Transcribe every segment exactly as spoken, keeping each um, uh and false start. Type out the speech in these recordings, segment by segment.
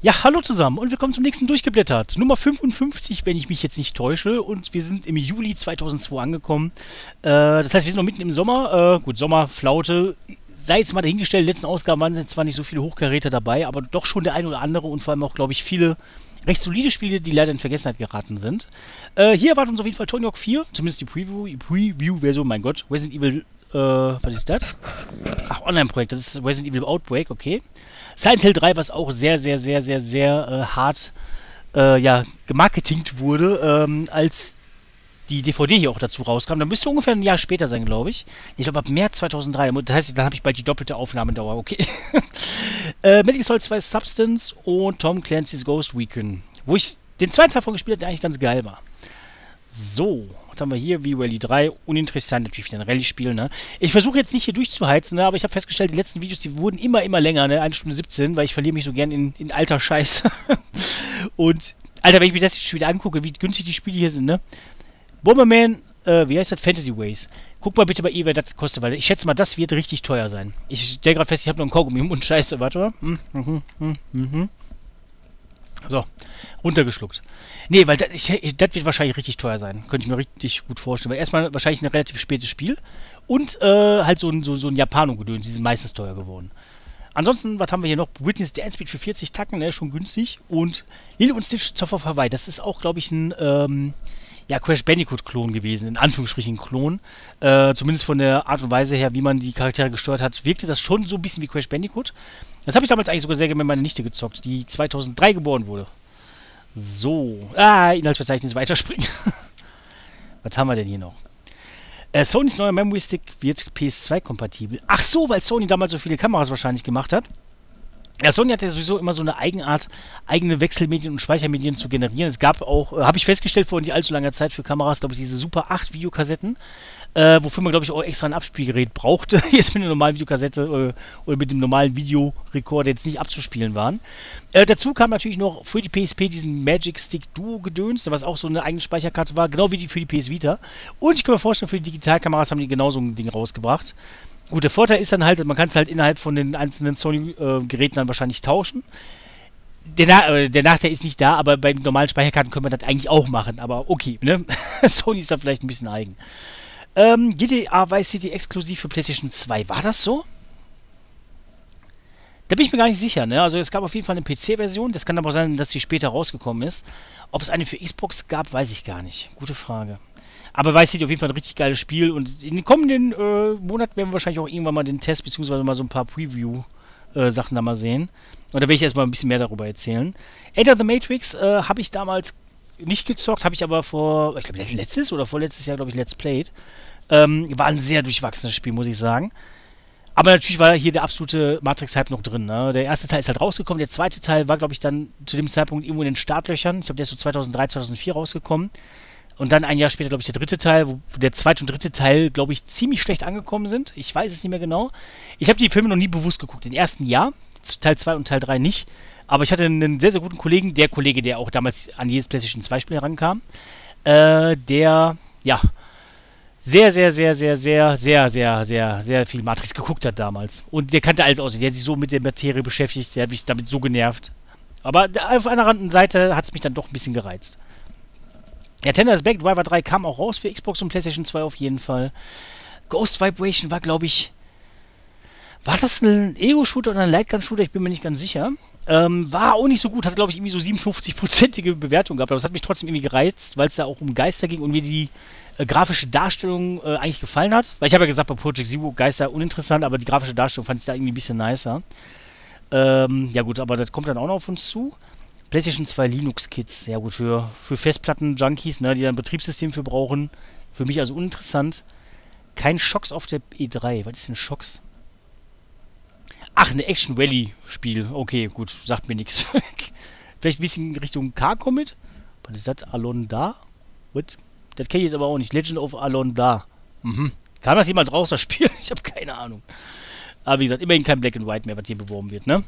Ja, hallo zusammen und willkommen zum nächsten Durchgeblättert. Nummer fünfundfünfzig, wenn ich mich jetzt nicht täusche. Und wir sind im Juli zweitausendzwei angekommen. Äh, das heißt, wir sind noch mitten im Sommer. Äh, gut, Sommerflaute. Sei jetzt mal dahingestellt, in den letzten Ausgaben waren jetzt zwar nicht so viele Hochkaräter dabei, aber doch schon der ein oder andere und vor allem auch, glaube ich, viele recht solide Spiele, die leider in Vergessenheit geraten sind. Äh, hier erwartet uns auf jeden Fall Tony Hawk vier, zumindest die Preview, die Preview-Version, mein Gott. Resident Evil, äh, was ist das? Ach, Online-Projekt, das ist Resident Evil Outbreak, okay. Silent Hill drei, was auch sehr, sehr, sehr, sehr, sehr äh, hart äh, ja, gemarketingt wurde, ähm, als die D V D hier auch dazu rauskam. Dann müsste ungefähr ein Jahr später sein, glaube ich. Ich glaube ab März zweitausenddrei. Das heißt, dann habe ich bald die doppelte Aufnahmedauer, okay. äh, Metal Gear Solid zwei Substance und Tom Clancy's Ghost Recon. Wo ich den zweiten Teil von gespielt habe, der eigentlich ganz geil war. So, was haben wir hier? V-Rally drei. Uninteressant natürlich wieder ein Rallye-Spiel, ne? Ich versuche jetzt nicht hier durchzuheizen, ne? Aber ich habe festgestellt, die letzten Videos, die wurden immer, immer länger, ne? eine Stunde siebzehn, weil ich verliere mich so gern in, in alter Scheiß. Und, Alter, wenn ich mir das jetzt schon wieder angucke, wie günstig die Spiele hier sind, ne? Bomberman, äh, wie heißt das? Fantasy Ways. Guck mal bitte bei eBay, was das kostet, weil ich schätze mal, das wird richtig teuer sein. Ich stelle gerade fest, ich habe noch einen Kaugummi im Mund. Scheiße, warte mal. Mhm, mhm, mhm, mhm. So, runtergeschluckt. Nee, weil das, ich, das wird wahrscheinlich richtig teuer sein. Könnte ich mir richtig gut vorstellen. Weil erstmal wahrscheinlich ein relativ spätes Spiel und äh, halt so ein, so, so ein Japano-Gedöns. Die sind meistens teuer geworden. Ansonsten, was haben wir hier noch? Britney's Dance Beat für vierzig Tacken, ne? Schon günstig. Und Lilo und Stitch Zoff auf Hawaii. Das ist auch, glaube ich, ein ähm, ja, Crash Bandicoot-Klon gewesen. In Anführungsstrichen Klon. Äh, zumindest von der Art und Weise her, wie man die Charaktere gesteuert hat, wirkte das schon so ein bisschen wie Crash Bandicoot. Das habe ich damals eigentlich sogar sehr gerne mit meiner Nichte gezockt, die zweitausenddrei geboren wurde. So. Ah, Inhaltsverzeichnis weiterspringen. Was haben wir denn hier noch? Äh, Sonys neuer Memory Stick wird P S zwei kompatibel. Ach so, weil Sony damals so viele Kameras wahrscheinlich gemacht hat. Ja, Sony hat ja sowieso immer so eine Eigenart, eigene Wechselmedien und Speichermedien zu generieren. Es gab auch, äh, habe ich festgestellt, vor nicht allzu langer Zeit für Kameras, glaube ich, diese Super acht Videokassetten, äh, wofür man, glaube ich, auch extra ein Abspielgerät brauchte, jetzt mit einer normalen Videokassette äh, oder mit dem normalen Videorekorder jetzt nicht abzuspielen waren. Äh, dazu kam natürlich noch für die P S P diesen Magic Stick Duo Gedöns, was auch so eine eigene Speicherkarte war, genau wie die für die P S Vita. Und ich kann mir vorstellen, für die Digitalkameras haben die genauso ein Ding rausgebracht. Gut, der Vorteil ist dann halt, man kann es halt innerhalb von den einzelnen Sony-Geräten äh, dann wahrscheinlich tauschen. Der, Na äh, der Nachteil ist nicht da, aber bei normalen Speicherkarten können wir das eigentlich auch machen. Aber okay, ne? Sony ist da vielleicht ein bisschen eigen. Ähm, G T A Vice City exklusiv für PlayStation zwei. War das so? Da bin ich mir gar nicht sicher, ne? Also es gab auf jeden Fall eine P C-Version. Das kann aber auch sein, dass die später rausgekommen ist. Ob es eine für Xbox gab, weiß ich gar nicht. Gute Frage. Aber Vice City auf jeden Fall ein richtig geiles Spiel und in den kommenden äh, Monaten werden wir wahrscheinlich auch irgendwann mal den Test bzw. mal so ein paar Preview-Sachen äh, da mal sehen. Und da werde ich erstmal ein bisschen mehr darüber erzählen. Enter the Matrix äh, habe ich damals nicht gezockt, habe ich aber vor, ich glaube letztes oder vorletztes Jahr, glaube ich, Let's Played. Ähm, war ein sehr durchwachsenes Spiel, muss ich sagen. Aber natürlich war hier der absolute Matrix-Hype noch drin. Ne? Der erste Teil ist halt rausgekommen, der zweite Teil war, glaube ich, dann zu dem Zeitpunkt irgendwo in den Startlöchern. Ich glaube, der ist so zweitausenddrei, zweitausendvier rausgekommen. Und dann ein Jahr später, glaube ich, der dritte Teil, wo der zweite und dritte Teil, glaube ich, ziemlich schlecht angekommen sind. Ich weiß es nicht mehr genau. Ich habe die Filme noch nie bewusst geguckt. Den ersten Jahr, Teil zwei und Teil drei nicht. Aber ich hatte einen sehr, sehr guten Kollegen, der Kollege, der auch damals an jedes PlayStation zwei Spiel herankam, äh, der, ja, sehr, sehr, sehr, sehr, sehr, sehr, sehr, sehr, sehr viel Matrix geguckt hat damals. Und der kannte alles aus. Der hat sich so mit der Materie beschäftigt, der hat mich damit so genervt. Aber auf einer anderen Seite hat es mich dann doch ein bisschen gereizt. Ja, Tender's Back, Driver drei kam auch raus für Xbox und PlayStation zwei auf jeden Fall. Ghost Vibration war, glaube ich... War das ein Ego-Shooter oder ein Lightgun-Shooter? Ich bin mir nicht ganz sicher. Ähm, war auch nicht so gut, hat, glaube ich, irgendwie so siebenundfünfzig-prozentige Bewertung gehabt. Aber es hat mich trotzdem irgendwie gereizt, weil es da auch um Geister ging und mir die äh, grafische Darstellung äh, eigentlich gefallen hat. Weil ich habe ja gesagt, bei Project Zero Geister uninteressant, aber die grafische Darstellung fand ich da irgendwie ein bisschen nicer. Ähm, ja gut, aber das kommt dann auch noch auf uns zu. PlayStation zwei Linux-Kits, ja gut, für, für Festplatten-Junkies, ne, die dann ein Betriebssystem für brauchen. Für mich also uninteressant. Kein Shocks auf der E drei. Was ist denn Shocks? Ach, ein Action-Rally-Spiel. Okay, gut, sagt mir nichts. Vielleicht ein bisschen Richtung Car-Commit? Was ist das? Alonda? What? Das kenne ich jetzt aber auch nicht. Legend of Alonda. Mhm. Kam das jemals raus, das Spiel? Ich habe keine Ahnung. Aber wie gesagt, immerhin kein Black and White mehr, was hier beworben wird, ne?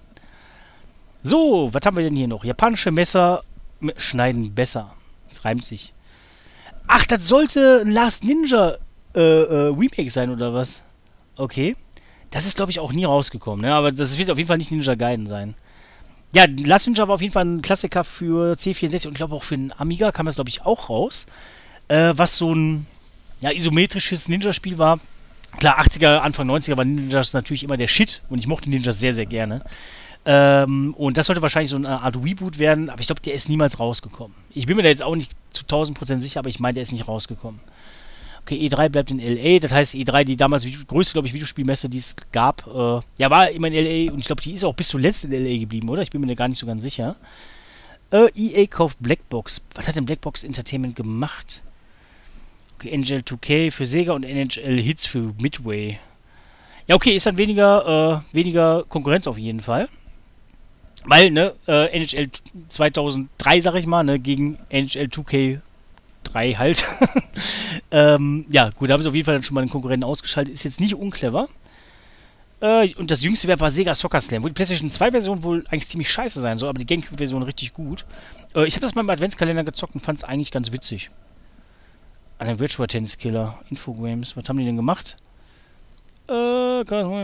So, was haben wir denn hier noch? Japanische Messer schneiden besser. Das reimt sich. Ach, das sollte ein Last Ninja äh, äh, Remake sein, oder was? Okay. Das ist, glaube ich, auch nie rausgekommen, ne? Aber das wird auf jeden Fall nicht Ninja Gaiden sein. ja, Last Ninja war auf jeden Fall ein Klassiker für C vierundsechzig und ich glaube auch für den Amiga kam das, glaube ich, auch raus. Äh, was so ein ja, isometrisches Ninja-Spiel war. Klar, achtziger, Anfang neunziger war Ninjas natürlich immer der Shit und ich mochte Ninjas sehr, sehr gerne. Ähm, und das sollte wahrscheinlich so eine Art Reboot werden, aber ich glaube, der ist niemals rausgekommen. Ich bin mir da jetzt auch nicht zu tausend Prozent sicher, aber ich meine, der ist nicht rausgekommen. Okay, E drei bleibt in L A, das heißt E drei, die damals größte, glaube ich, Videospielmesse, die es gab, äh, ja, war immer in L A und ich glaube, die ist auch bis zuletzt in L A geblieben, oder? Ich bin mir da gar nicht so ganz sicher. Äh, E A kauft Blackbox. Was hat denn Blackbox Entertainment gemacht? Okay, N H L zwei K für Sega und N H L Hits für Midway. Ja, okay, ist dann weniger, äh, weniger Konkurrenz auf jeden Fall. Weil, ne, äh, N H L zweitausenddrei, sag ich mal, ne, gegen N H L zwei K drei halt. ähm, ja, gut, da haben sie auf jeden Fall dann schon mal einen Konkurrenten ausgeschaltet. Ist jetzt nicht unclever. Äh, und das jüngste Werk war Sega Soccer Slam, wo die PlayStation zwei Version wohl eigentlich ziemlich scheiße sein soll, aber die GameCube-Version richtig gut. Äh, ich habe das mal im Adventskalender gezockt und fand es eigentlich ganz witzig. An der Virtua Tennis Killer, Infogrames, was haben die denn gemacht? Äh,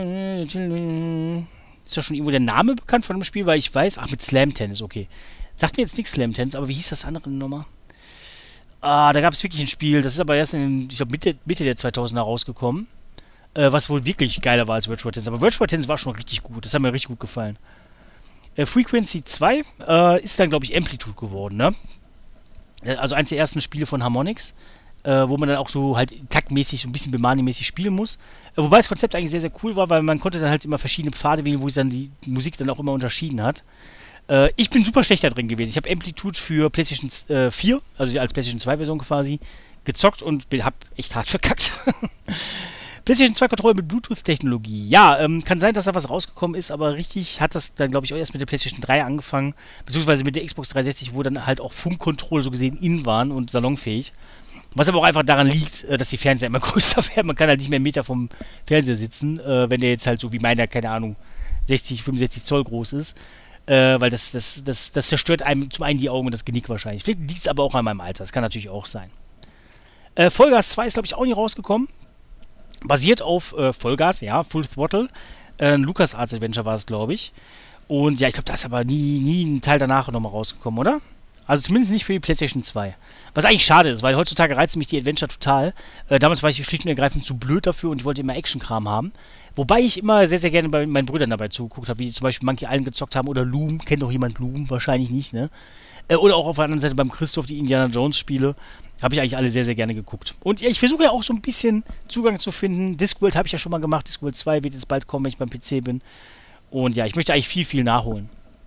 ist ja schon irgendwo der Name bekannt von dem Spiel, weil ich weiß, ach, mit Slam Tennis, okay. Sagt mir jetzt nichts Slam Tennis, aber wie hieß das andere nochmal? Ah, da gab es wirklich ein Spiel, das ist aber erst in, ich glaube, Mitte, Mitte der zweitausender rausgekommen, äh, was wohl wirklich geiler war als Virtua Tennis. Aber Virtua Tennis war schon richtig gut, das hat mir richtig gut gefallen. Äh, Frequency zwei äh, ist dann, glaube ich, Amplitude geworden, ne? Also eins der ersten Spiele von Harmonix, äh, wo man dann auch so halt taktmäßig, so ein bisschen Bemani-mäßig spielen muss. Äh, wobei das Konzept eigentlich sehr, sehr cool war, weil man konnte dann halt immer verschiedene Pfade wählen, wo sich dann die Musik dann auch immer unterschieden hat. Ich bin super schlecht da drin gewesen. Ich habe Amplitude für PlayStation äh, vier, also als PlayStation zwei Version quasi, gezockt und habe echt hart verkackt. PlayStation zwei Controller mit Bluetooth-Technologie. Ja, ähm, kann sein, dass da was rausgekommen ist, aber richtig hat das dann, glaube ich, auch erst mit der PlayStation drei angefangen, beziehungsweise mit der Xbox dreihundertsechzig, wo dann halt auch Funkkontrolle so gesehen in waren und salonfähig. Was aber auch einfach daran liegt, dass die Fernseher immer größer werden. Man kann halt nicht mehr einen Meter vom Fernseher sitzen, äh, wenn der jetzt halt so wie meiner, keine Ahnung, sechzig, fünfundsechzig Zoll groß ist. Äh, weil das, das, das, das zerstört einem zum einen die Augen und das Genick wahrscheinlich. Vielleicht liegt es aber auch an meinem Alter. Das kann natürlich auch sein. Äh, Vollgas zwei ist, glaube ich, auch nie rausgekommen. Basiert auf äh, Vollgas, ja, Full Throttle. Äh, ein LucasArts Adventure war es, glaube ich. Und ja, ich glaube, da ist aber nie, nie ein Teil danach nochmal rausgekommen, oder? Also zumindest nicht für die PlayStation zwei. Was eigentlich schade ist, weil heutzutage reizen mich die Adventure total. Äh, damals war ich schlicht und ergreifend zu blöd dafür und ich wollte immer Action-Kram haben. Wobei ich immer sehr, sehr gerne bei meinen Brüdern dabei zugeguckt habe, wie die zum Beispiel Monkey Island gezockt haben oder Loom. Kennt doch jemand Loom? Wahrscheinlich nicht, ne? Äh, oder auch auf der anderen Seite beim Christoph die Indiana Jones Spiele. Habe ich eigentlich alle sehr, sehr gerne geguckt. Und ja, ich versuche ja auch so ein bisschen Zugang zu finden. Discworld habe ich ja schon mal gemacht. Discworld zwei wird jetzt bald kommen, wenn ich beim P C bin. Und ja, ich möchte eigentlich viel, viel nachholen.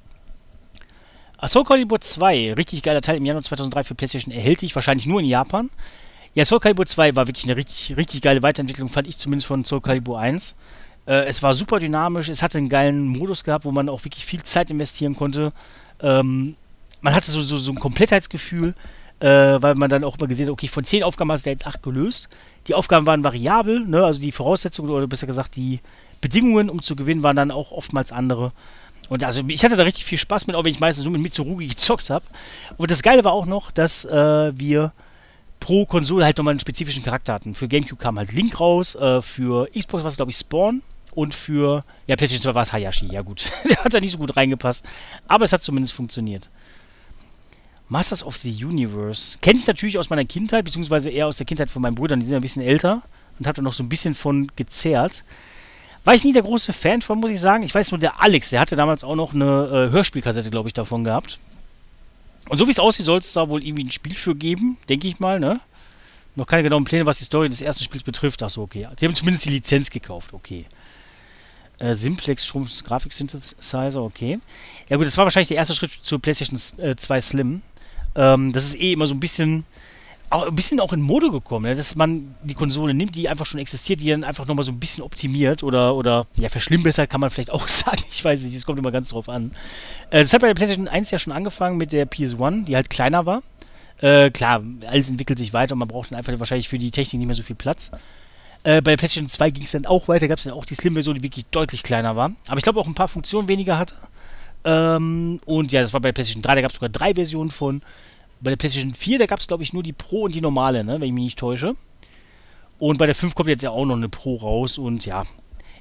Soul Calibur zwei, richtig geiler Teil, im Januar zweitausenddrei für PlayStation erhältlich, wahrscheinlich nur in Japan. Ja, Soul Calibur zwei war wirklich eine richtig, richtig geile Weiterentwicklung, fand ich zumindest von Soul Calibur eins. Äh, es war super dynamisch, es hatte einen geilen Modus gehabt, wo man auch wirklich viel Zeit investieren konnte. Ähm, man hatte so, so, so ein Komplettheitsgefühl, äh, weil man dann auch immer gesehen hat, okay, von zehn Aufgaben hast du jetzt acht gelöst. Die Aufgaben waren variabel, ne? Also die Voraussetzungen oder besser gesagt die Bedingungen, um zu gewinnen, waren dann auch oftmals andere. Und also ich hatte da richtig viel Spaß mit, auch wenn ich meistens nur mit Mitsurugi gezockt habe. Und das Geile war auch noch, dass äh, wir pro Konsole halt nochmal einen spezifischen Charakter hatten. Für GameCube kam halt Link raus, äh, für Xbox war es glaube ich Spawn und für, ja, PlayStation zwei war es Hayashi. Ja gut, der hat da nicht so gut reingepasst, aber es hat zumindest funktioniert. Masters of the Universe. Kenne ich natürlich aus meiner Kindheit, beziehungsweise eher aus der Kindheit von meinen Brüdern, die sind ein bisschen älter und habe da noch so ein bisschen von gezerrt. War ich nie der große Fan von, muss ich sagen. Ich weiß nur, der Alex, der hatte damals auch noch eine äh, Hörspielkassette, glaube ich, davon gehabt. Und so wie es aussieht, soll es da wohl irgendwie ein Spiel für geben, denke ich mal, ne? Noch keine genauen Pläne, was die Story des ersten Spiels betrifft. Achso, okay. Sie haben zumindest die Lizenz gekauft, okay. Äh, Simplex Schrumpf Grafik Synthesizer, okay. Ja gut, das war wahrscheinlich der erste Schritt zur PlayStation zwei Slim. Ähm, das ist eh immer so ein bisschen... auch ein bisschen auch in Mode gekommen, ne? Dass man die Konsole nimmt, die einfach schon existiert, die dann einfach nochmal so ein bisschen optimiert oder, oder ja, verschlimmbessert kann man vielleicht auch sagen. Ich weiß nicht, es kommt immer ganz drauf an. Äh, das hat bei der PlayStation eins ja schon angefangen mit der P S eins, die halt kleiner war. Äh, klar, alles entwickelt sich weiter und man braucht dann einfach wahrscheinlich für die Technik nicht mehr so viel Platz. Äh, bei der PlayStation zwei ging es dann auch weiter, gab es dann auch die Slim-Version, die wirklich deutlich kleiner war. Aber ich glaube auch ein paar Funktionen weniger hatte. Ähm, und ja, das war bei der PlayStation drei, da gab es sogar drei Versionen von. Bei der PlayStation vier, da gab es, glaube ich, nur die Pro und die normale, ne, wenn ich mich nicht täusche. Und bei der fünf kommt jetzt ja auch noch eine Pro raus und ja,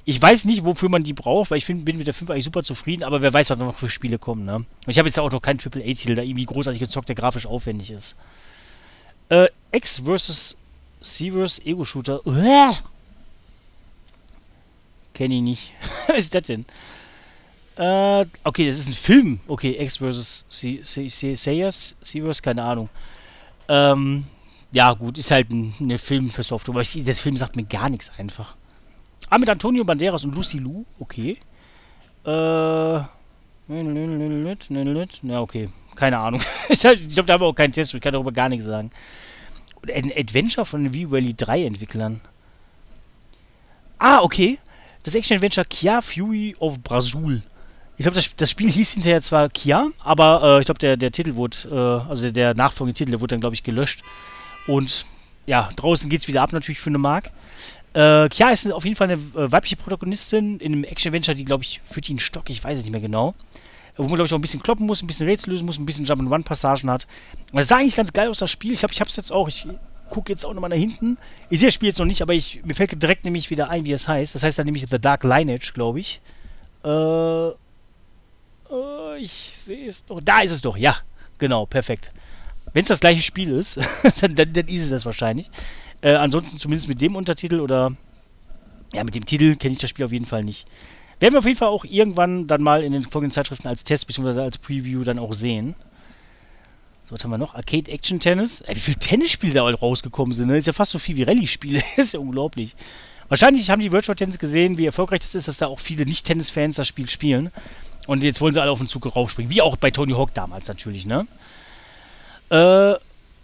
Ich weiß nicht, wofür man die braucht, weil ich find, bin mit der fünf eigentlich super zufrieden, aber wer weiß, was noch für Spiele kommen, ne? Und ich habe jetzt auch noch keinen Triple A-Titel, der irgendwie großartig gezockt, der grafisch aufwendig ist. Äh, X versus. Severus Ego-Shooter. Kenn ich nicht. Was ist das denn? Äh, okay, das ist ein Film. Okay, X versus. Sayers? Severus? Keine Ahnung. Ähm, ja, gut, ist halt ein, ein Film für Software, aber ich, der Film sagt mir gar nichts einfach. Ah, mit Antonio Banderas und Lucy Liu, okay. Äh. Ja, okay. Keine Ahnung. ich glaube, da haben wir auch keinen Test, ich kann darüber gar nichts sagen. Ein Adventure von den V-Rally drei Entwicklern. Ah, okay. Das Action-Adventure Kia Fury of Brazil. Ich glaube, das, das Spiel hieß hinterher zwar Kia, aber äh, ich glaube, der, der Titel wurde, äh, also der nachfolgende Titel, der wurde dann, glaube ich, gelöscht. Und ja, draußen geht es wieder ab natürlich für eine Mark. Äh, Kia ist auf jeden Fall eine äh, weibliche Protagonistin in einem Action-Adventure, die, glaube ich, führt die einen Stock, ich weiß es nicht mehr genau. Wo man, glaube ich, auch ein bisschen kloppen muss, ein bisschen Rätsel lösen muss, ein bisschen Jump-and-Run-Passagen hat. Und das sah eigentlich ganz geil aus, das Spiel. Ich glaube, ich habe es jetzt auch. Ich gucke jetzt auch nochmal nach hinten. Ich sehe das Spiel jetzt noch nicht, aber ich, mir fällt direkt nämlich wieder ein, wie es heißt. Das heißt dann nämlich The Dark Lineage, glaube ich. Äh, äh, ich sehe es doch. Da ist es doch, ja. Genau, perfekt. Wenn es das gleiche Spiel ist, dann, dann, dann ist es das wahrscheinlich. Äh, ansonsten zumindest mit dem Untertitel oder ja, mit dem Titel kenne ich das Spiel auf jeden Fall nicht. Werden wir auf jeden Fall auch irgendwann dann mal in den folgenden Zeitschriften als Test bzw. als Preview dann auch sehen. So, was haben wir noch? Arcade Action Tennis. Ey, wie viele Tennisspiele da rausgekommen sind, ne? Ist ja fast so viel wie Rallye-Spiele. Ist ja unglaublich. Wahrscheinlich haben die Virtual Tennis gesehen, wie erfolgreich das ist, dass da auch viele Nicht-Tennis-Fans das Spiel spielen. Und jetzt wollen sie alle auf den Zug raufspringen. Wie auch bei Tony Hawk damals natürlich, ne? Äh.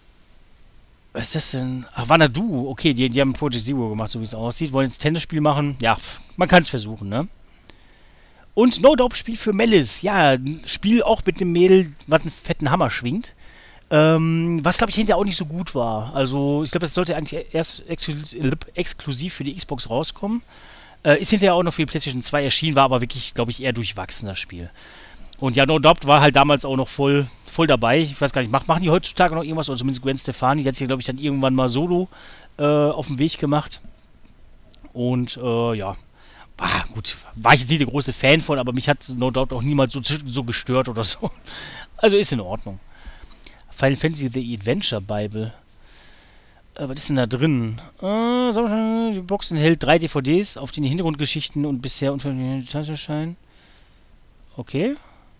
Was ist das denn? Ach, Vanadu. Okay, die, die haben Project Zero gemacht, so wie es aussieht. Wollen jetzt ein Tennisspiel machen. Ja, man kann es versuchen, ne? Und No Doubt Spiel für Melis. Ja, ein Spiel auch mit einem Mädel, was einen fetten Hammer schwingt. Ähm, was, glaube ich, hinterher auch nicht so gut war. Also, ich glaube, das sollte eigentlich erst exklus exklusiv für die Xbox rauskommen. Äh, ist hinterher auch noch für die PlayStation zwei erschienen, war aber wirklich, glaube ich, eher durchwachsen, das Spiel. Und ja, No Doubt war halt damals auch noch voll, voll dabei. Ich weiß gar nicht, mach, machen die heutzutage noch irgendwas? Oder zumindest Gwen Stefani, die hat sich, glaube ich, dann irgendwann mal solo äh, auf den Weg gemacht. Und, äh, ja. Ah, gut, war ich jetzt nicht der große Fan von, aber mich hat No Doubt auch niemals so, so gestört oder so. Also ist in Ordnung. Final Fantasy The Adventure Bible. Äh, was ist denn da drin? Äh, die Box enthält drei D V Ds, auf denen die Hintergrundgeschichten und bisher unveröffentlichte Details erscheinen. Okay.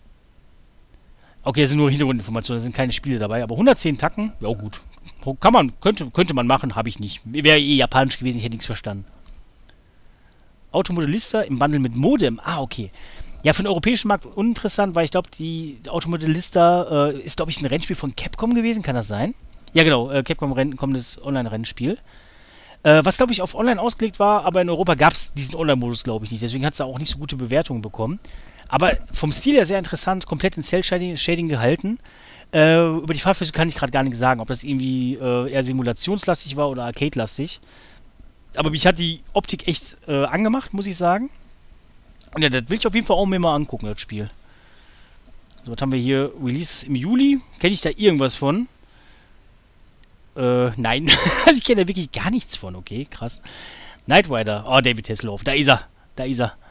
Okay, das sind nur Hintergrundinformationen, da sind keine Spiele dabei, aber hundertzehn Tacken, ja gut. Kann man, könnte, könnte man machen, habe ich nicht. Wäre eh japanisch gewesen, ich hätte nichts verstanden. Automodellista im Bundle mit Modem. Ah, okay. Ja, für den europäischen Markt uninteressant, weil ich glaube, die Automodellista äh, ist, glaube ich, ein Rennspiel von Capcom gewesen. Kann das sein? Ja, genau. Äh, Capcom renn, kommendes Online-Rennspiel. Äh, was, glaube ich, auf Online ausgelegt war, aber in Europa gab es diesen Online-Modus, glaube ich, nicht. Deswegen hat es da auch nicht so gute Bewertungen bekommen. Aber vom Stil her sehr interessant, komplett in Cell-Shading gehalten. Äh, über die Fahrphysik kann ich gerade gar nichts sagen, ob das irgendwie äh, eher simulationslastig war oder arcade-lastig. Aber mich hat die Optik echt äh, angemacht, muss ich sagen. Und ja, das will ich auf jeden Fall auch mir mal angucken, das Spiel. So, was haben wir hier? Release im Juli. Kenne ich da irgendwas von? Äh, nein. Also ich kenne da wirklich gar nichts von, okay, krass. Knight Rider. Oh, David Hasselhoff. Da ist er. Da ist er.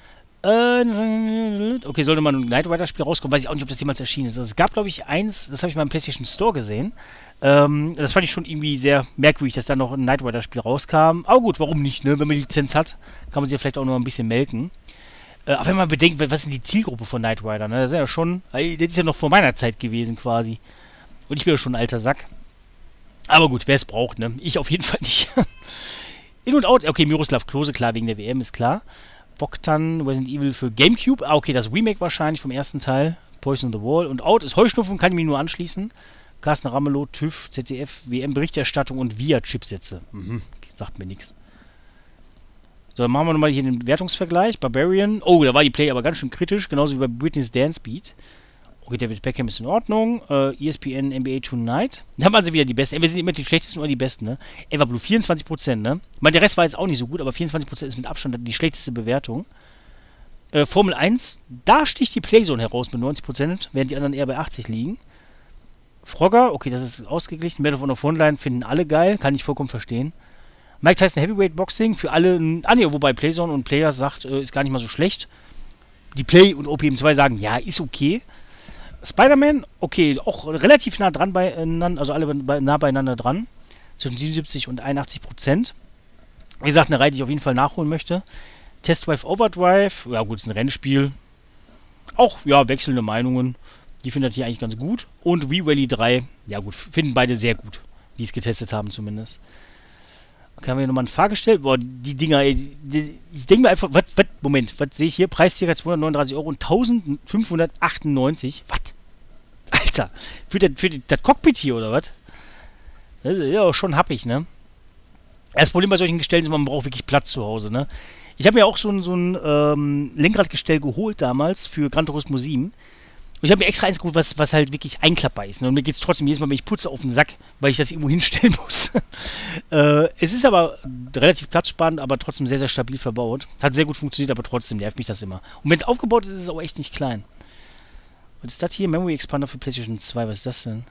Äh, okay, sollte mal ein Knight Rider-Spiel rauskommen. Weiß ich auch nicht, ob das jemals erschienen ist. Also es gab, glaube ich, eins, das habe ich mal im PlayStation Store gesehen. Ähm, das fand ich schon irgendwie sehr merkwürdig, dass da noch ein Knight Rider-Spiel rauskam. Aber gut, warum nicht, ne? Wenn man die Lizenz hat, kann man sie ja vielleicht auch noch ein bisschen melken. Äh, aber wenn man bedenkt, was ist denn die Zielgruppe von Knight Rider, ne? Das ist ja schon, das ist ja noch vor meiner Zeit gewesen quasi. Und ich bin ja schon ein alter Sack. Aber gut, wer es braucht, ne? Ich auf jeden Fall nicht. In und out, okay, Miroslav Klose, klar, wegen der W M, ist klar. Bogdan, Resident Evil für Gamecube. Ah, okay, das Remake wahrscheinlich vom ersten Teil. Poison the Wall. Und Out ist Heuschnupfen, kann ich mich nur anschließen. Carsten Ramelow, TÜV, Z D F, W M-Berichterstattung und V I A-Chipsätze. Mhm, sagt mir nichts. So, dann machen wir nochmal hier den Wertungsvergleich. Barbarian. Oh, da war die Play aber ganz schön kritisch, genauso wie bei Britney's Dance Beat. Okay, David Beckham ist in Ordnung. Äh, E S P N N B A Tonight. Da haben wir also wieder die Besten. Wir sind immer die Schlechtesten oder die Besten, ne? Everblue, vierundzwanzig Prozent, ne? Ich meine, der Rest war jetzt auch nicht so gut, aber vierundzwanzig Prozent ist mit Abstand die schlechteste Bewertung. Äh, Formel eins, da sticht die Playzone heraus mit neunzig Prozent, während die anderen eher bei achtzig liegen. Frogger, okay, das ist ausgeglichen. Medal of Honor Frontline finden alle geil, kann ich vollkommen verstehen. Mike Tyson Heavyweight Boxing für alle, ah ne, wobei Playzone und Players sagt, äh, ist gar nicht mal so schlecht. Die Play und O P M zwei sagen, ja, ist okay. Spider-Man, okay, auch relativ nah dran beieinander, also alle bei, nah beieinander dran. Zwischen siebenundsiebzig und einundachtzig Prozent. Wie gesagt, eine Reihe, die ich auf jeden Fall nachholen möchte. Test Drive Overdrive, ja gut, ist ein Rennspiel. Auch, ja, wechselnde Meinungen. Die findet ihr eigentlich ganz gut. Und Wii Rally drei, ja gut, finden beide sehr gut. Die es getestet haben zumindest. Okay, haben wir hier nochmal eine Frage gestellt? Boah, die Dinger, ey, die, die, ich denke mir einfach, was, was, Moment, was sehe ich hier? Preis ca. zweihundertneununddreißig Euro und eintausendfünfhundertachtundneunzig. Was? Alter, für, das, für das Cockpit hier, oder was? Das ist ja auch schon happig, ne? Das Problem bei solchen Gestellen ist, man braucht wirklich Platz zu Hause, ne? Ich habe mir auch so ein, so ein ähm, Lenkradgestell geholt damals für Gran Turismo sieben. Und ich habe mir extra eins geholt, was, was halt wirklich einklappbar ist. Ne? Und mir geht es trotzdem jedes Mal, wenn ich putze, auf den Sack, weil ich das irgendwo hinstellen muss. äh, es ist aber relativ platzsparend, aber trotzdem sehr, sehr stabil verbaut. Hat sehr gut funktioniert, aber trotzdem nervt mich das immer. Und wenn es aufgebaut ist, ist es auch echt nicht klein. Was ist das hier? Memory Expander für PlayStation zwei. Was ist das denn?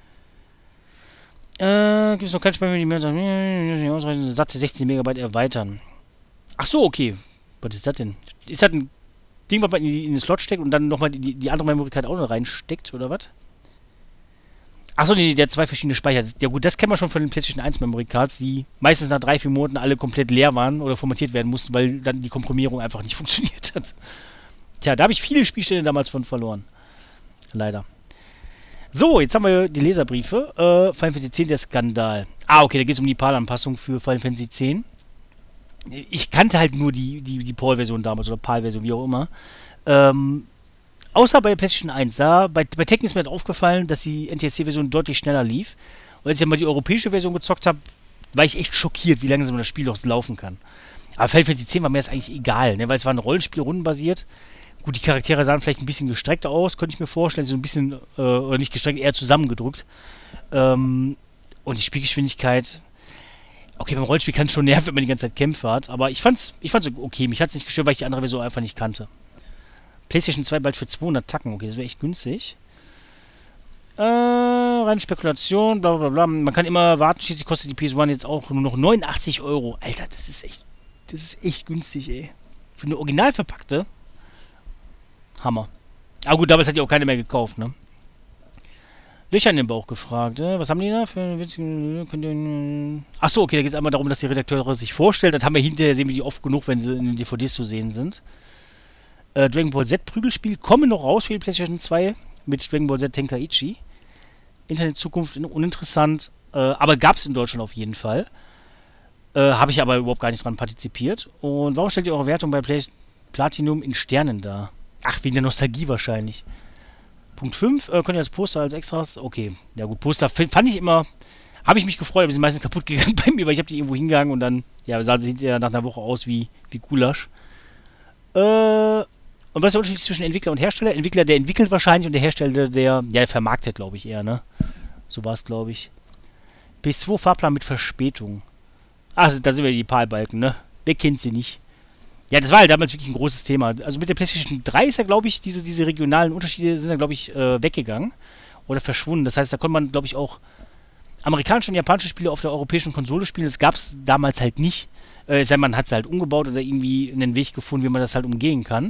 Äh, gibt es noch keinen Speicher, die mehr sagen, satte sechzehn Megabyte erweitern. Ach so, okay. Was ist das denn? Ist das ein Ding, was man in, die, in den Slot steckt und dann nochmal die, die andere Memory-Card auch noch reinsteckt, oder was? Achso, nee, der hat zwei verschiedene Speicher. Ja gut, das kennen wir schon von den PlayStation eins Memory-Cards, die meistens nach drei, vier Monaten alle komplett leer waren oder formatiert werden mussten, weil dann die Komprimierung einfach nicht funktioniert hat. Tja, da habe ich viele Spielstände damals von verloren. Leider. So, jetzt haben wir die Leserbriefe. Äh, Final Fantasy zehn, der Skandal. Ah, okay, da geht es um die PAL-Anpassung für Final Fantasy zehn. Ich kannte halt nur die, die, die PAL-Version damals oder PAL-Version, wie auch immer. Ähm, außer bei der PlayStation eins. Da, bei, bei Tekken ist mir halt aufgefallen, dass die N T S C-Version deutlich schneller lief. Und als ich mal die europäische Version gezockt habe, war ich echt schockiert, wie langsam das Spiel auch laufen kann. Aber Final Fantasy zehn war mir das eigentlich egal, ne? Weil es war ein Rollenspiel rundenbasiert. Gut, die Charaktere sahen vielleicht ein bisschen gestreckt aus, könnte ich mir vorstellen. So ein bisschen, äh, oder nicht gestreckt, eher zusammengedrückt. Ähm, und die Spielgeschwindigkeit... Okay, beim Rollenspiel kann es schon nerven, wenn man die ganze Zeit Kämpfe hat, aber ich fand's, ich fand's okay. Mich hat's nicht gestört, weil ich die andere Version einfach nicht kannte. PlayStation zwei bald für zweihundert Tacken, okay, das wäre echt günstig. Äh, reine Spekulation, bla bla bla. Man kann immer warten, schließlich kostet die P S eins jetzt auch nur noch neunundachtzig Euro. Alter, das ist echt, das ist echt günstig, ey. Für eine original verpackte. Hammer. Aber gut, damals hat die auch keine mehr gekauft, ne? Löcher in den Bauch gefragt. Äh, was haben die da für witzigen... Achso, okay, da geht es einmal darum, dass die Redakteure sich vorstellen. Das haben wir hinterher, sehen wir die oft genug, wenn sie in den D V Ds zu sehen sind. Äh, Dragon Ball Z Prügelspiel kommen noch raus für die PlayStation zwei mit Dragon Ball Z Tenkaichi. Internet Zukunft uninteressant, äh, aber gab es in Deutschland auf jeden Fall. Äh, Habe ich aber überhaupt gar nicht dran partizipiert. Und warum stellt ihr eure Wertung bei Play Platinum in Sternen dar? Ach, wegen der Nostalgie wahrscheinlich. Punkt fünf, äh, könnt ihr als Poster als Extras, okay, ja gut, Poster fand ich immer, habe ich mich gefreut, aber sie sind meistens kaputt gegangen bei mir, weil ich habe die irgendwo hingegangen und dann, ja, sahen sie hinterher nach einer Woche aus wie, wie Gulasch. Äh, und was ist der Unterschied zwischen Entwickler und Hersteller? Entwickler, der entwickelt wahrscheinlich und der Hersteller, der, ja, vermarktet, glaube ich, eher, ne? So war es, glaube ich. P S zwei Fahrplan mit Verspätung. Ach, da sind wir die PAL-Balken, ne? Wer kennt sie nicht? Ja, das war halt damals wirklich ein großes Thema. Also mit der PlayStation drei ist ja, glaube ich, diese, diese regionalen Unterschiede sind ja, glaube ich, äh, weggegangen oder verschwunden. Das heißt, da konnte man, glaube ich, auch amerikanische und japanische Spiele auf der europäischen Konsole spielen. Das gab es damals halt nicht. Äh, sei man hat es halt umgebaut oder irgendwie einen Weg gefunden, wie man das halt umgehen kann.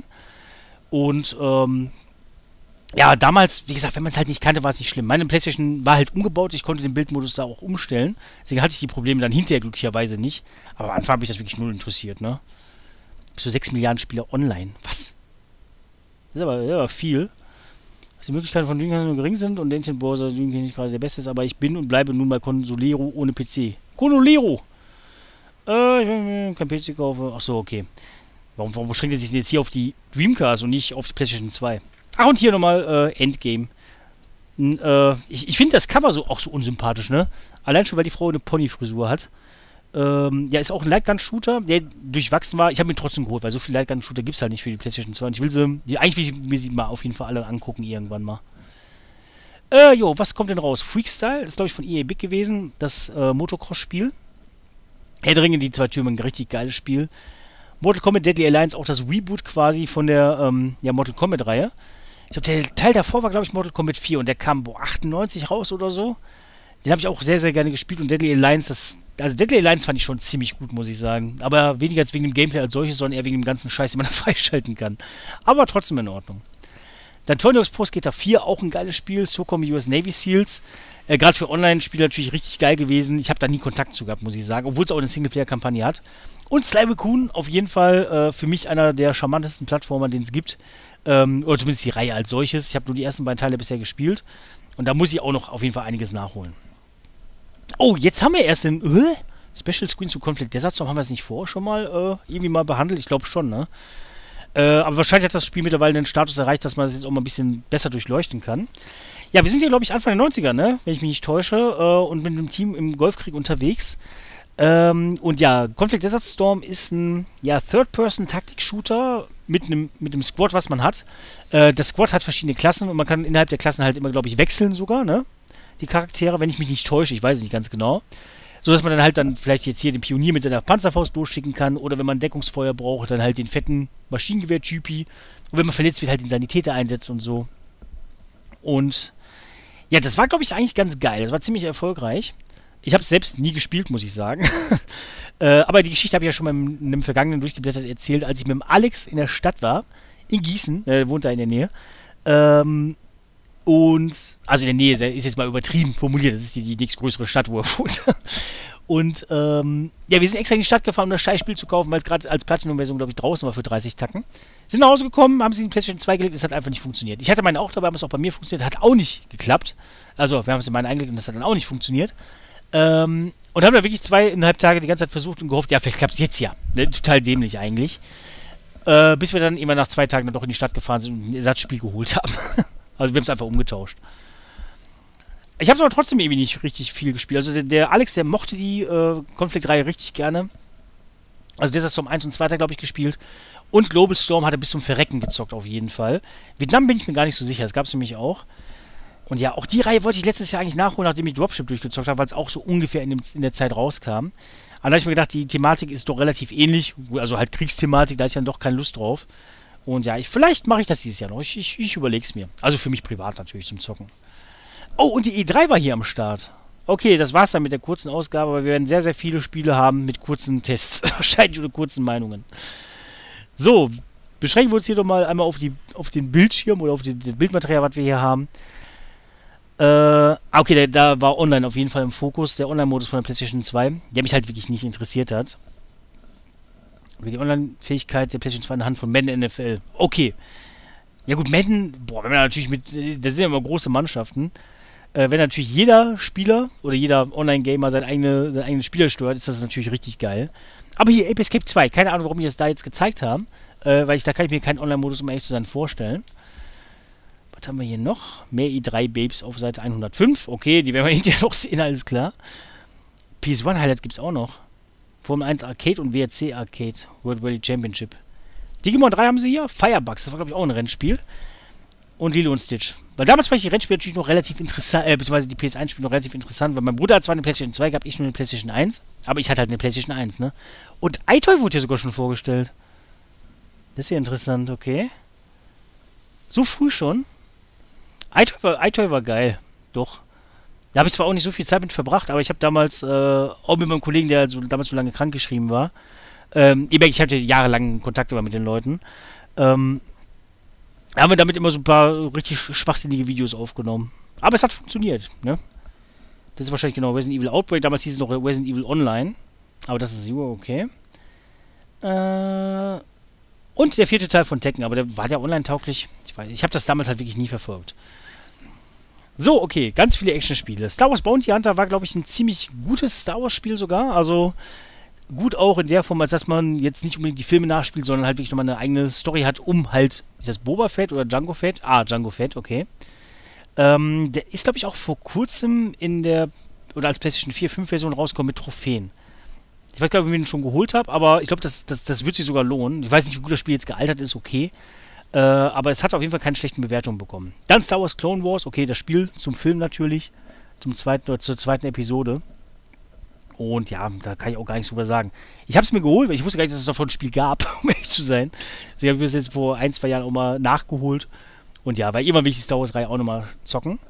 Und ähm, ja, damals, wie gesagt, wenn man es halt nicht kannte, war es nicht schlimm. Meine PlayStation war halt umgebaut, ich konnte den Bildmodus da auch umstellen. Deswegen hatte ich die Probleme dann hinterher glücklicherweise nicht. Aber am Anfang habe ich das wirklich null interessiert, ne? Bis zu sechs Milliarden Spieler online. Was? Das ist aber, ja, aber viel. Dass die Möglichkeiten von Dingen nur gering sind und der Internetbrowser nicht gerade der beste ist, aber ich bin und bleibe nun bei Consolero ohne P C. Consolero! Äh, ich will mir kein P C kaufen. Achso, okay. Warum, warum beschränkt er sich denn jetzt hier auf die Dreamcast und nicht auf die PlayStation zwei? Ach, und hier nochmal äh, Endgame. N, äh, ich ich finde das Cover so auch so unsympathisch, ne? Allein schon, weil die Frau eine Pony-Frisur hat. Ähm, ja, ist auch ein Lightgun-Shooter, der durchwachsen war. Ich habe ihn trotzdem geholt, weil so viele Lightgun-Shooter gibt es halt nicht für die PlayStation zwei. Und ich will sie, die, eigentlich will ich mir sie mal auf jeden Fall alle angucken, irgendwann mal. Äh, jo, was kommt denn raus? Freakstyle, ist glaube ich von E A Big gewesen, das äh, Motocross-Spiel. Herr der Ringe, die zwei Türme, ein richtig geiles Spiel. Mortal Kombat Deadly Alliance, auch das Reboot quasi von der ähm, ja, Mortal Kombat-Reihe. Ich glaube, der Teil davor war, glaube ich, Mortal Kombat vier und der kam, boah, achtundneunzig raus oder so. Den habe ich auch sehr, sehr gerne gespielt und Deadly Alliance, das, also Deadly Alliance fand ich schon ziemlich gut, muss ich sagen. Aber weniger als wegen dem Gameplay als solches, sondern eher wegen dem ganzen Scheiß, den man da freischalten kann. Aber trotzdem in Ordnung. Dann Torneos Pro Skater vier, auch ein geiles Spiel. SOCOM U S Navy Seals. Äh, Gerade für Online-Spieler natürlich richtig geil gewesen. Ich habe da nie Kontakt zu gehabt, muss ich sagen. Obwohl es auch eine Singleplayer-Kampagne hat. Und Sly Raccoon, auf jeden Fall äh, für mich einer der charmantesten Plattformer, den es gibt. Ähm, oder zumindest die Reihe als solches. Ich habe nur die ersten beiden Teile bisher gespielt. Und da muss ich auch noch auf jeden Fall einiges nachholen. Oh, jetzt haben wir erst den äh, Special Screen zu Conflict Desert Storm. Haben wir es nicht vorher schon mal äh, irgendwie mal behandelt? Ich glaube schon, ne? Äh, aber wahrscheinlich hat das Spiel mittlerweile den Status erreicht, dass man das jetzt auch mal ein bisschen besser durchleuchten kann. Ja, wir sind hier, glaube ich, Anfang der neunziger, ne? Wenn ich mich nicht täusche. Äh, und mit einem Team im Golfkrieg unterwegs. Ähm, und ja, Conflict Desert Storm ist ein ja, Third-Person-Taktik-Shooter mit einem mit einem Squad, was man hat. Äh, das Squad hat verschiedene Klassen und man kann innerhalb der Klassen halt immer, glaube ich, wechseln sogar, ne? Die Charaktere, wenn ich mich nicht täusche, ich weiß es nicht ganz genau. So dass man dann halt dann vielleicht jetzt hier den Pionier mit seiner Panzerfaust durchschicken kann oder wenn man Deckungsfeuer braucht, dann halt den fetten Maschinengewehr-Typi. Und wenn man verletzt wird, halt den Sanitäter einsetzt und so. Und ja, das war, glaube ich, eigentlich ganz geil. Das war ziemlich erfolgreich. Ich habe es selbst nie gespielt, muss ich sagen. äh, aber die Geschichte habe ich ja schon mal in einem vergangenen Durchgeblättert erzählt, als ich mit dem Alex in der Stadt war, in Gießen, der wohnt da in der Nähe. Ähm, und, also in der Nähe, ist jetzt mal übertrieben formuliert, das ist die, die nächstgrößere Stadt, wo er wohnt. Und, ähm, ja, wir sind extra in die Stadt gefahren, um das Scheißspiel zu kaufen, weil es gerade als Platinum-Version, glaube ich, draußen war für dreißig Tacken. Sind nach Hause gekommen, haben sie in die PlayStation zwei gelegt, es hat einfach nicht funktioniert. Ich hatte meinen auch dabei, aber es auch bei mir funktioniert, hat auch nicht geklappt. Also, wir haben es in meinen eingelegt und das hat dann auch nicht funktioniert. Ähm, und haben da wirklich zweieinhalb Tage die ganze Zeit versucht und gehofft, ja, vielleicht klappt es jetzt ja. Ne, total dämlich eigentlich. Äh, bis wir dann immer nach zwei Tagen dann doch in die Stadt gefahren sind und ein Ersatzspiel geholt haben. Also wir haben es einfach umgetauscht. Ich habe es aber trotzdem irgendwie nicht richtig viel gespielt. Also der, der Alex, der mochte die äh, Conflict-Reihe richtig gerne. Also Desert Storm eins und zwei hat er, glaube ich, gespielt. Und Global Storm hat er bis zum Verrecken gezockt, auf jeden Fall. Vietnam bin ich mir gar nicht so sicher, das gab es nämlich auch. Und ja, auch die Reihe wollte ich letztes Jahr eigentlich nachholen, nachdem ich Dropship durchgezockt habe, weil es auch so ungefähr in, dem, in der Zeit rauskam. Aber da habe ich mir gedacht, die Thematik ist doch relativ ähnlich. Also halt Kriegsthematik, da hatte ich dann doch keine Lust drauf. Und ja, ich, vielleicht mache ich das dieses Jahr noch. Ich, ich, ich überlege es mir. Also für mich privat natürlich zum Zocken. Oh, und die E drei war hier am Start. Okay, das war's dann mit der kurzen Ausgabe, aber wir werden sehr, sehr viele Spiele haben mit kurzen Tests. Wahrscheinlich oder kurzen Meinungen. So, beschränken wir uns hier doch mal einmal auf, die, auf den Bildschirm oder auf die, das Bildmaterial, was wir hier haben. Äh, okay, da, da war Online auf jeden Fall im Fokus. Der Online-Modus von der PlayStation zwei, der mich halt wirklich nicht interessiert hat. Die Online-Fähigkeit der PlayStation zwei anhand von Madden N F L. Okay. Ja gut, Madden, boah, wenn man natürlich mit, das sind ja immer große Mannschaften, äh, wenn natürlich jeder Spieler oder jeder Online-Gamer seinen eigene, seinen eigenen Spieler steuert, ist das natürlich richtig geil. Aber hier Ape Escape zwei, keine Ahnung, warum die das da jetzt gezeigt haben, äh, weil ich, da kann ich mir keinen Online-Modus, um ehrlich zu sein, vorstellen. Was haben wir hier noch? Mehr E drei Babes auf Seite hundertfünf. Okay, die werden wir hinterher noch sehen, alles klar. P S eins Highlights gibt es auch noch. Formel eins Arcade und W R C Arcade. World Rally Championship. Digimon drei haben sie hier. Firebugs, das war glaube ich auch ein Rennspiel. Und Lilo und Stitch. Weil damals fand ich die Rennspiele natürlich noch relativ interessant, äh, beziehungsweise die P S eins Spiele noch relativ interessant, weil mein Bruder hat zwar eine PlayStation zwei gehabt, ich nur eine PlayStation eins, aber ich hatte halt eine PlayStation eins, ne? Und iToy wurde hier sogar schon vorgestellt. Das ist ja interessant, okay. So früh schon? iToy war, iToy war geil. Doch. Da habe ich zwar auch nicht so viel Zeit mit verbracht, aber ich habe damals, äh, auch mit meinem Kollegen, der also damals so lange krank geschrieben war, ähm, ich hatte jahrelang Kontakt immer mit den Leuten, ähm, haben wir damit immer so ein paar richtig schwachsinnige Videos aufgenommen. Aber es hat funktioniert, ne? Das ist wahrscheinlich genau Resident Evil Outbreak, damals hieß es noch Resident Evil Online, aber das ist Zero, okay. Äh, und der vierte Teil von Tekken, aber der war ja online tauglich. Ich weiß, ich habe das damals halt wirklich nie verfolgt. So, okay, ganz viele Actionspiele. Star Wars Bounty Hunter war, glaube ich, ein ziemlich gutes Star Wars Spiel sogar. Also gut auch in der Form, als dass man jetzt nicht unbedingt die Filme nachspielt, sondern halt wirklich nochmal eine eigene Story hat, um halt, ist das Boba Fett oder Jango Fett? Ah, Jango Fett, okay. Ähm, der ist, glaube ich, auch vor kurzem in der, oder als PlayStation vier fünf Version rausgekommen mit Trophäen. Ich weiß gar nicht, ob ich ihn schon geholt habe, aber ich glaube, das, das, das wird sich sogar lohnen. Ich weiß nicht, wie gut das Spiel jetzt gealtert ist, okay. Äh, aber es hat auf jeden Fall keine schlechten Bewertungen bekommen. Dann Star Wars Clone Wars, okay, das Spiel zum Film natürlich, zum zweiten oder zur zweiten Episode. Und ja, da kann ich auch gar nichts drüber sagen. Ich habe es mir geholt, weil ich wusste gar nicht, dass es davon ein Spiel gab, um ehrlich zu sein. Also ich habe es jetzt vor ein, zwei Jahren auch mal nachgeholt. Und ja, weil irgendwann will ich die Star Wars-Reihe auch nochmal zocken.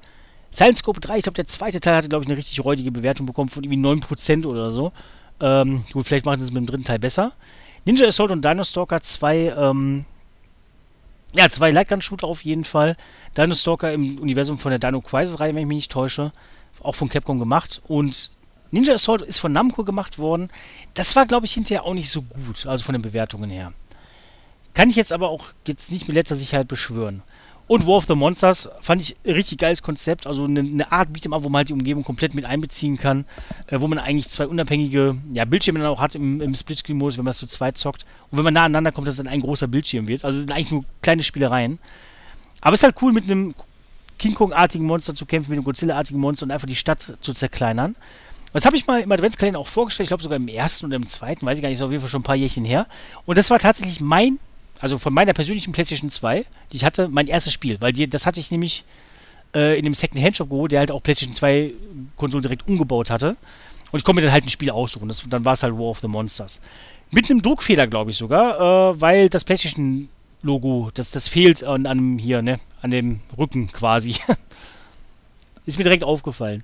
Silent Scope drei, ich glaube, der zweite Teil hatte, glaube ich, eine richtig räudige Bewertung bekommen von irgendwie neun Prozent oder so. Ähm, gut, vielleicht machen sie es mit dem dritten Teil besser. Ninja Assault und Dino Stalker zwei, ähm, ja, zwei Lightgun-Shooter auf jeden Fall. Dino Stalker im Universum von der Dino Crisis-Reihe, wenn ich mich nicht täusche. Auch von Capcom gemacht. Und Ninja Assault ist von Namco gemacht worden. Das war, glaube ich, hinterher auch nicht so gut, also von den Bewertungen her. Kann ich jetzt aber auch jetzt nicht mit letzter Sicherheit beschwören. Und War of the Monsters fand ich ein richtig geiles Konzept, also eine, eine Art Beat'em Up, wo man halt die Umgebung komplett mit einbeziehen kann, äh, wo man eigentlich zwei unabhängige ja, Bildschirme dann auch hat im, im Splitscreen-Modus, wenn man es zu zweit zockt. Und wenn man nah aneinander kommt, dass es dann ein großer Bildschirm wird. Also es sind eigentlich nur kleine Spielereien. Aber es ist halt cool, mit einem King Kong-artigen Monster zu kämpfen, mit einem Godzilla-artigen Monster und einfach die Stadt zu zerkleinern. Das habe ich mal im Adventskalender auch vorgestellt, ich glaube sogar im ersten oder im zweiten, weiß ich gar nicht, ist auf jeden Fall schon ein paar Jährchen her. Und das war tatsächlich mein Also von meiner persönlichen PlayStation zwei, die ich hatte, mein erstes Spiel. Weil die, das hatte ich nämlich äh, in dem Second-Hand-Shop geholt, der halt auch PlayStation zwei Konsolen direkt umgebaut hatte. Und ich konnte mir dann halt ein Spiel aussuchen. Das, dann war es halt War of the Monsters. Mit einem Druckfehler, glaube ich sogar, äh, weil das PlayStation-Logo, das, das fehlt an, an hier, ne, an dem Rücken quasi. Ist mir direkt aufgefallen.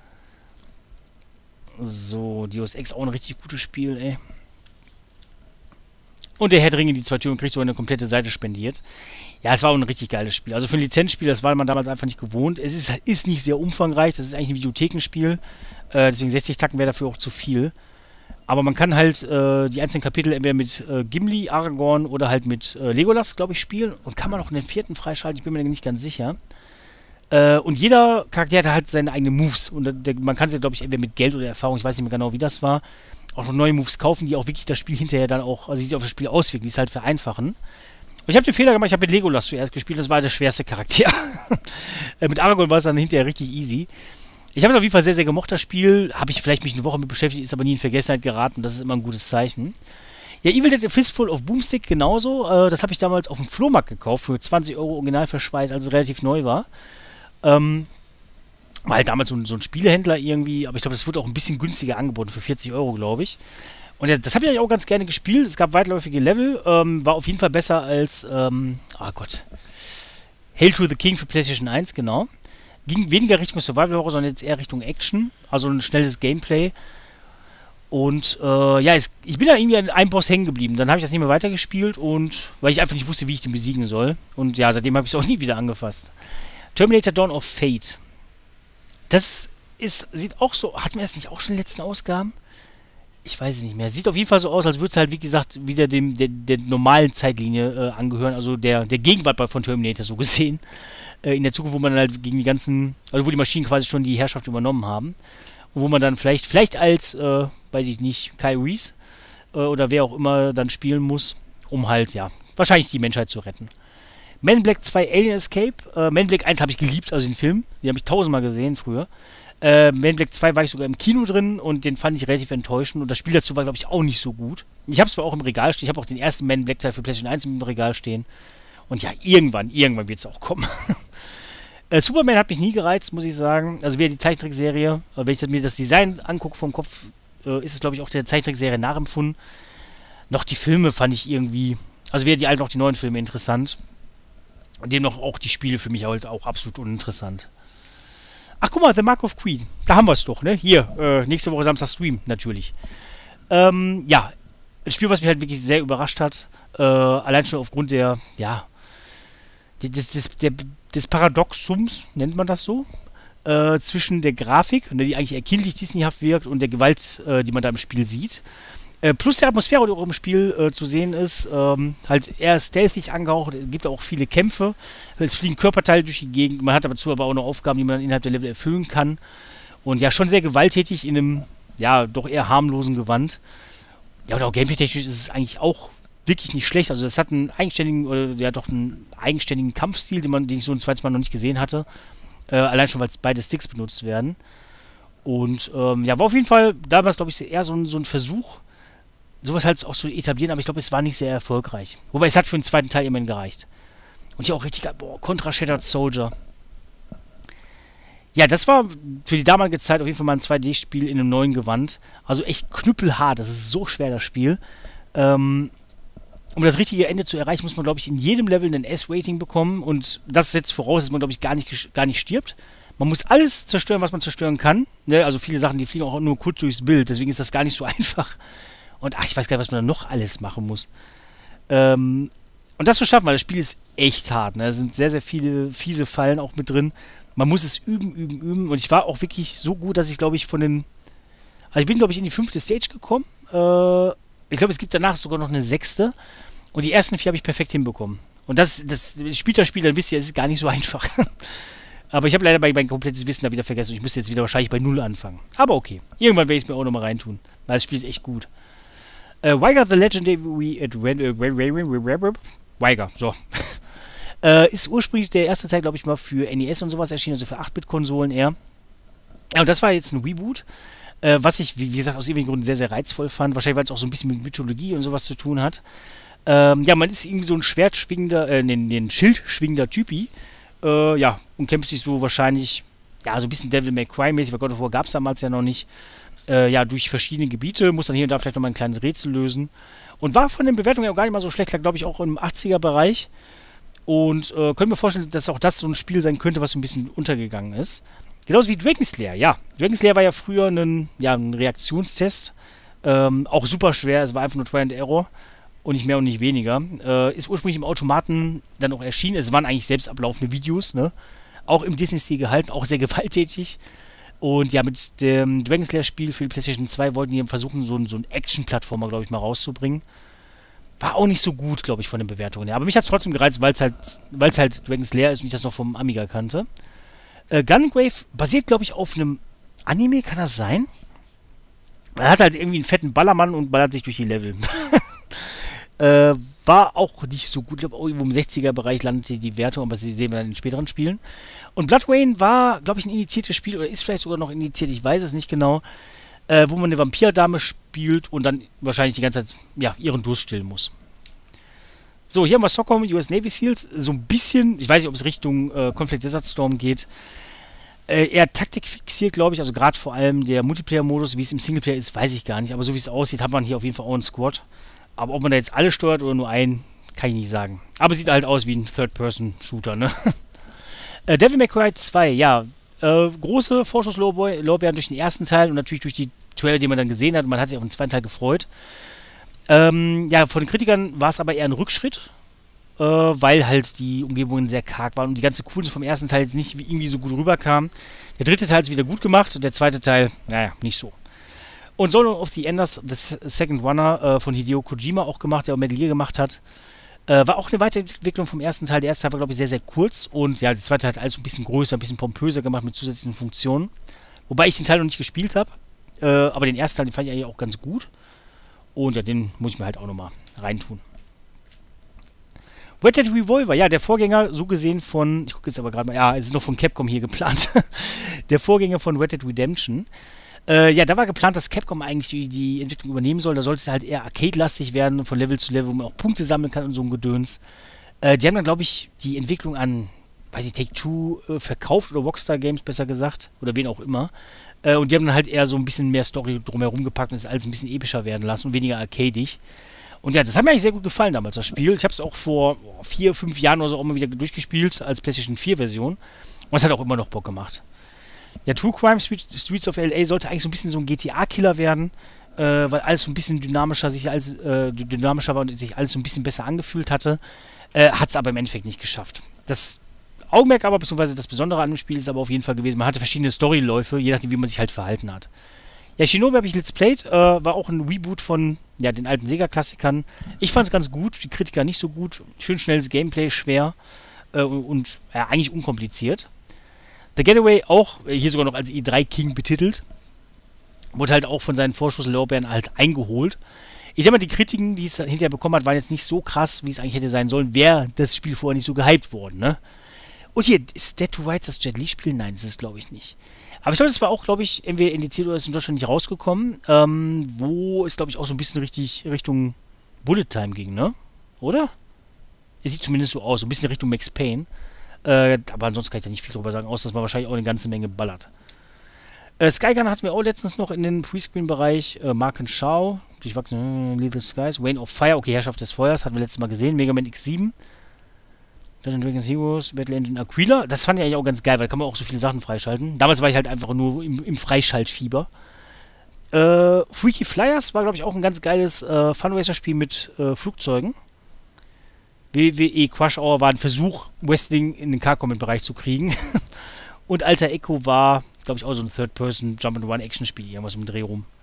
So, Deus Ex auch ein richtig gutes Spiel, ey. Und der Herr der Ringe, die zwei Türen, kriegt so eine komplette Seite spendiert. Ja, es war auch ein richtig geiles Spiel. Also für ein Lizenzspiel, das war man damals einfach nicht gewohnt. Es ist, ist nicht sehr umfangreich, das ist eigentlich ein Videothekenspiel. Äh, deswegen sechzig Tacken wäre dafür auch zu viel. Aber man kann halt äh, die einzelnen Kapitel entweder mit äh, Gimli, Aragorn oder halt mit äh, Legolas, glaube ich, spielen. Und kann man auch den vierten freischalten, ich bin mir nicht ganz sicher. Äh, und jeder Charakter hat halt seine eigenen Moves. Und äh, der, man kann sie, glaube ich, entweder mit Geld oder Erfahrung, ich weiß nicht mehr genau, wie das war, auch noch neue Moves kaufen, die auch wirklich das Spiel hinterher dann auch, also die sich auf das Spiel auswirken, die es halt vereinfachen. Und ich habe den Fehler gemacht, ich habe mit Legolas zuerst gespielt, das war der schwerste Charakter. äh, mit Aragorn war es dann hinterher richtig easy. Ich habe es auf jeden Fall sehr, sehr gemocht, das Spiel. Habe ich vielleicht mich eine Woche mit beschäftigt, ist aber nie in Vergessenheit geraten, das ist immer ein gutes Zeichen. Ja, Evil Dead A Fistful of Boomstick genauso. Äh, das habe ich damals auf dem Flohmarkt gekauft für zwanzig Euro Originalverschweiß, als es relativ neu war. Ähm, war halt damals so ein, so ein Spielehändler irgendwie, aber ich glaube, das wurde auch ein bisschen günstiger angeboten, für vierzig Euro, glaube ich. Und das, das habe ich eigentlich auch ganz gerne gespielt. Es gab weitläufige Level, ähm, war auf jeden Fall besser als, ähm, oh Gott, Hail to the King für PlayStation eins, genau. Ging weniger Richtung Survival Horror, sondern jetzt eher Richtung Action, also ein schnelles Gameplay. Und äh, ja, es, ich bin da irgendwie an einem Boss hängen geblieben. Dann habe ich das nicht mehr weitergespielt und weil ich einfach nicht wusste, wie ich den besiegen soll. Und ja, seitdem habe ich es auch nie wieder angefasst. Terminator Dawn of Fate. Das ist, sieht auch so, hatten wir das nicht auch schon in den letzten Ausgaben? Ich weiß es nicht mehr. Sieht auf jeden Fall so aus, als würde es halt, wie gesagt, wieder dem, der, der normalen Zeitlinie äh, angehören, also der, der Gegenwart von Terminator so gesehen. Äh, in der Zukunft, wo man dann halt gegen die ganzen, also wo die Maschinen quasi schon die Herrschaft übernommen haben. Und wo man dann vielleicht, vielleicht als, äh, weiß ich nicht, Kyle Reese äh, oder wer auch immer dann spielen muss, um halt, ja, wahrscheinlich die Menschheit zu retten. Men in Black zwei Alien Escape. Äh, Men in Black eins habe ich geliebt, also den Film. Den habe ich tausendmal gesehen früher. Äh, Men in Black zwei war ich sogar im Kino drin und den fand ich relativ enttäuschend. Und das Spiel dazu war, glaube ich, auch nicht so gut. Ich habe es zwar auch im Regal stehen. Ich habe auch den ersten Men in Black Teil für PlayStation eins im Regal stehen. Und ja, irgendwann, irgendwann wird es auch kommen. äh, Superman hat mich nie gereizt, muss ich sagen. Also weder die Zeichentrickserie. Äh, wenn ich mir das Design angucke vom Kopf, äh, ist es, glaube ich, auch der Zeichentrickserie nachempfunden. Noch die Filme fand ich irgendwie, also weder die alten noch die neuen Filme interessant. Und demnach auch die Spiele für mich halt auch absolut uninteressant. Ach, guck mal, The Mark of Queen. Da haben wir es doch, ne? Hier, äh, nächste Woche Samstag Stream, natürlich. Ähm, ja, ein Spiel, was mich halt wirklich sehr überrascht hat. Äh, allein schon aufgrund der, ja, des, des, der, des Paradoxums, nennt man das so, äh, zwischen der Grafik, ne, die eigentlich eher kindlich disneyhaft wirkt, und der Gewalt, äh, die man da im Spiel sieht. Äh, plus der Atmosphäre, die auch im Spiel äh, zu sehen ist, ähm, halt eher stealthig angehaucht, es gibt auch viele Kämpfe, es fliegen Körperteile durch die Gegend, man hat dazu aber auch noch Aufgaben, die man dann innerhalb der Level erfüllen kann. Und ja, schon sehr gewalttätig in einem, ja, doch eher harmlosen Gewand. Ja, und auch gameplay-technisch ist es eigentlich auch wirklich nicht schlecht. Also das hat einen eigenständigen, oder ja doch einen eigenständigen Kampfstil, den man, den ich so ein zweites Mal noch nicht gesehen hatte. Äh, allein schon, weil beide Sticks benutzt werden. Und ähm, ja, war auf jeden Fall damals, glaube ich, eher so ein, so ein Versuch, sowas halt auch zu etablieren, aber ich glaube, es war nicht sehr erfolgreich. Wobei es hat für den zweiten Teil immerhin gereicht. Und hier auch richtig geil, boah, Contra Shattered Soldier. Ja, das war für die damalige Zeit auf jeden Fall mal ein zwei D-Spiel in einem neuen Gewand. Also echt knüppelhart, das ist so schwer, das Spiel. Ähm, um das richtige Ende zu erreichen, muss man, glaube ich, in jedem Level einen S-Rating bekommen. Und das setzt voraus, dass man, glaube ich, gar nicht, gar nicht stirbt. Man muss alles zerstören, was man zerstören kann. Ne? Also viele Sachen, die fliegen auch nur kurz durchs Bild. Deswegen ist das gar nicht so einfach. Und ach, ich weiß gar nicht, was man da noch alles machen muss. Ähm, und das zu schaffen, weil das Spiel ist echt hart. Ne? Da sind sehr, sehr viele fiese Fallen auch mit drin. Man muss es üben, üben, üben. Und ich war auch wirklich so gut, dass ich, glaube ich, von den... Also ich bin, glaube ich, in die fünfte Stage gekommen. Äh, ich glaube, es gibt danach sogar noch eine sechste. Und die ersten vier habe ich perfekt hinbekommen. Und das, das spielt das Spiel, dann wisst ihr, es ist gar nicht so einfach. Aber ich habe leider mein, mein komplettes Wissen da wieder vergessen. Und ich müsste jetzt wieder wahrscheinlich bei Null anfangen. Aber okay. Irgendwann werde ich es mir auch nochmal reintun. Weil das Spiel ist echt gut. Äh, Weiger the Legendary Adventure... Weiger, so. äh, ist ursprünglich der erste Teil, glaube ich, mal für N E S und sowas erschienen. Also für acht Bit Konsolen eher. Ja, und das war jetzt ein Reboot. Äh, was ich, wie, wie gesagt, aus irgendwelchen Gründen sehr, sehr reizvoll fand. Wahrscheinlich, weil es auch so ein bisschen mit Mythologie und sowas zu tun hat. Ähm, ja, man ist irgendwie so ein schwertschwingender, äh, den, den Schild schwingender Typi. Äh, ja, und kämpft sich so wahrscheinlich, ja, so ein bisschen Devil May Cry mäßig, weil God of War gab es damals ja noch nicht. Äh, ja, durch verschiedene Gebiete, muss dann hier und da vielleicht nochmal ein kleines Rätsel lösen. Und war von den Bewertungen ja auch gar nicht mal so schlecht, lag, glaube ich, auch im achtziger-Bereich. Und äh, können wir vorstellen, dass auch das so ein Spiel sein könnte, was so ein bisschen untergegangen ist. Genauso wie Dragon's Lair, ja. Dragon's Lair war ja früher ein, ja, ein Reaktionstest. Ähm, auch super schwer, es war einfach nur Try and Error. Und nicht mehr und nicht weniger. Äh, ist ursprünglich im Automaten dann auch erschienen. Es waren eigentlich selbst ablaufende Videos, ne? Auch im Disney-Stil gehalten, auch sehr gewalttätig. Und ja, mit dem Dragon's Lair-Spiel für die PlayStation zwei wollten die versuchen, so, so einen Action-Plattformer, glaube ich, mal rauszubringen. War auch nicht so gut, glaube ich, von den Bewertungen her. Aber mich hat es trotzdem gereizt, weil es halt, weil's halt Dragon's Lair ist und ich das noch vom Amiga kannte. Äh, Gungrave basiert, glaube ich, auf einem Anime, kann das sein? Er hat halt irgendwie einen fetten Ballermann und ballert sich durch die Level. Äh, war auch nicht so gut. Ich glaube, irgendwo im sechziger-Bereich landete die Wertung, aber das sehen wir dann in den späteren Spielen. Und Blood Rain war, glaube ich, ein indiziertes Spiel, oder ist vielleicht sogar noch indiziert, ich weiß es nicht genau, äh, wo man eine Vampir-Dame spielt und dann wahrscheinlich die ganze Zeit, ja, ihren Durst stillen muss. So, hier haben wir Stockholm, U S Navy Seals, so ein bisschen, ich weiß nicht, ob es Richtung äh, Conflict Desert Storm geht, äh, eher Taktik fixiert, glaube ich, also gerade vor allem der Multiplayer-Modus, wie es im Singleplayer ist, weiß ich gar nicht, aber so wie es aussieht, hat man hier auf jeden Fall auch einen Squad. Aber ob man da jetzt alle steuert oder nur einen, kann ich nicht sagen. Aber sieht halt aus wie ein Third-Person-Shooter, ne? äh, Devil May Cry zwei, ja. Äh, große Vorschusslorbeeren durch den ersten Teil und natürlich durch die Trailer, die man dann gesehen hat. Und man hat sich auf den zweiten Teil gefreut. Ähm, ja, von den Kritikern war es aber eher ein Rückschritt, äh, weil halt die Umgebungen sehr karg waren und die ganze Coolness vom ersten Teil jetzt nicht irgendwie so gut rüberkam. Der dritte Teil ist wieder gut gemacht und der zweite Teil, naja, nicht so. Und Zone of the Enders, The Second Runner äh, von Hideo Kojima auch gemacht, der auch Metal Gear gemacht hat. Äh, war auch eine Weiterentwicklung vom ersten Teil. Der erste Teil war, glaube ich, sehr, sehr kurz. Und ja, der zweite Teil hat alles ein bisschen größer, ein bisschen pompöser gemacht mit zusätzlichen Funktionen. Wobei ich den Teil noch nicht gespielt habe. Äh, aber den ersten Teil, den fand ich eigentlich auch ganz gut. Und ja, den muss ich mir halt auch nochmal reintun. Red Dead Revolver, ja, der Vorgänger, so gesehen von, ich gucke jetzt aber gerade mal, ja, es ist noch von Capcom hier geplant. Der Vorgänger von Red Dead Redemption. Äh, ja, da war geplant, dass Capcom eigentlich die, die Entwicklung übernehmen soll. Da sollte es halt eher arcade-lastig werden, von Level zu Level, wo man auch Punkte sammeln kann und so ein Gedöns. Äh, die haben dann, glaube ich, die Entwicklung an, weiß ich, Take-Two äh, verkauft oder Rockstar Games besser gesagt, oder wen auch immer. Äh, und die haben dann halt eher so ein bisschen mehr Story drumherum gepackt und es alles ein bisschen epischer werden lassen und weniger arcadig. Und ja, das hat mir eigentlich sehr gut gefallen damals, das Spiel. Ich habe es auch vor oh, vier, fünf Jahren oder so auch mal wieder durchgespielt, als PlayStation vier Version. Und es hat auch immer noch Bock gemacht. Ja, True Crime Streets of L A sollte eigentlich so ein bisschen so ein G T A-Killer werden, äh, weil alles so ein bisschen dynamischer sich als äh, dynamischer war und sich alles so ein bisschen besser angefühlt hatte. Äh, hat es aber im Endeffekt nicht geschafft. Das Augenmerk aber, beziehungsweise das Besondere an dem Spiel ist aber auf jeden Fall gewesen, man hatte verschiedene Storyläufe, je nachdem, wie man sich halt verhalten hat. Ja, Shinobi habe ich Let's Played, äh, war auch ein Reboot von ja, den alten Sega-Klassikern. Ich fand es ganz gut, die Kritiker nicht so gut. Schön schnelles Gameplay, schwer äh, und, und ja, eigentlich unkompliziert. The Getaway auch, hier sogar noch als E drei King betitelt, wurde halt auch von seinen Vorschusslorbeeren halt eingeholt. Ich sag mal, die Kritiken, die es hinterher bekommen hat, waren jetzt nicht so krass, wie es eigentlich hätte sein sollen, wäre das Spiel vorher nicht so gehypt worden, ne? Und hier, ist Dead to Rights das Jet Li-Spiel? Nein, das ist glaube ich nicht. Aber ich glaube, das war auch, glaube ich, entweder indiziert oder ist in Deutschland nicht rausgekommen, ähm, wo es, glaube ich, auch so ein bisschen richtig Richtung Bullet Time ging, ne? Oder? Es sieht zumindest so aus, so ein bisschen Richtung Max Payne. Äh, aber ansonsten kann ich da nicht viel drüber sagen, außer dass man wahrscheinlich auch eine ganze Menge ballert. Äh, Skygun hatten wir auch letztens noch in den Prescreen-Bereich. Äh, Marken Schau, durchwachsene äh, Lethal Skies, Wayne of Fire, okay, Herrschaft des Feuers, hatten wir letztes Mal gesehen. Mega Man X sieben. Dungeons Dragons Heroes, Battle Engine Aquila. Das fand ich eigentlich auch ganz geil, weil da kann man auch so viele Sachen freischalten. Damals war ich halt einfach nur im, im Freischaltfieber. Äh, Freaky Flyers war, glaube ich, auch ein ganz geiles äh, Funracer-Spiel mit äh, Flugzeugen. W W E Crush Hour war ein Versuch, Wrestling in den Car-Combat-Bereich zu kriegen. Und Alter Echo war, glaube ich, auch so ein Third-Person-Jump-and-Run-Action-Spiel, irgendwas im Dreh rum.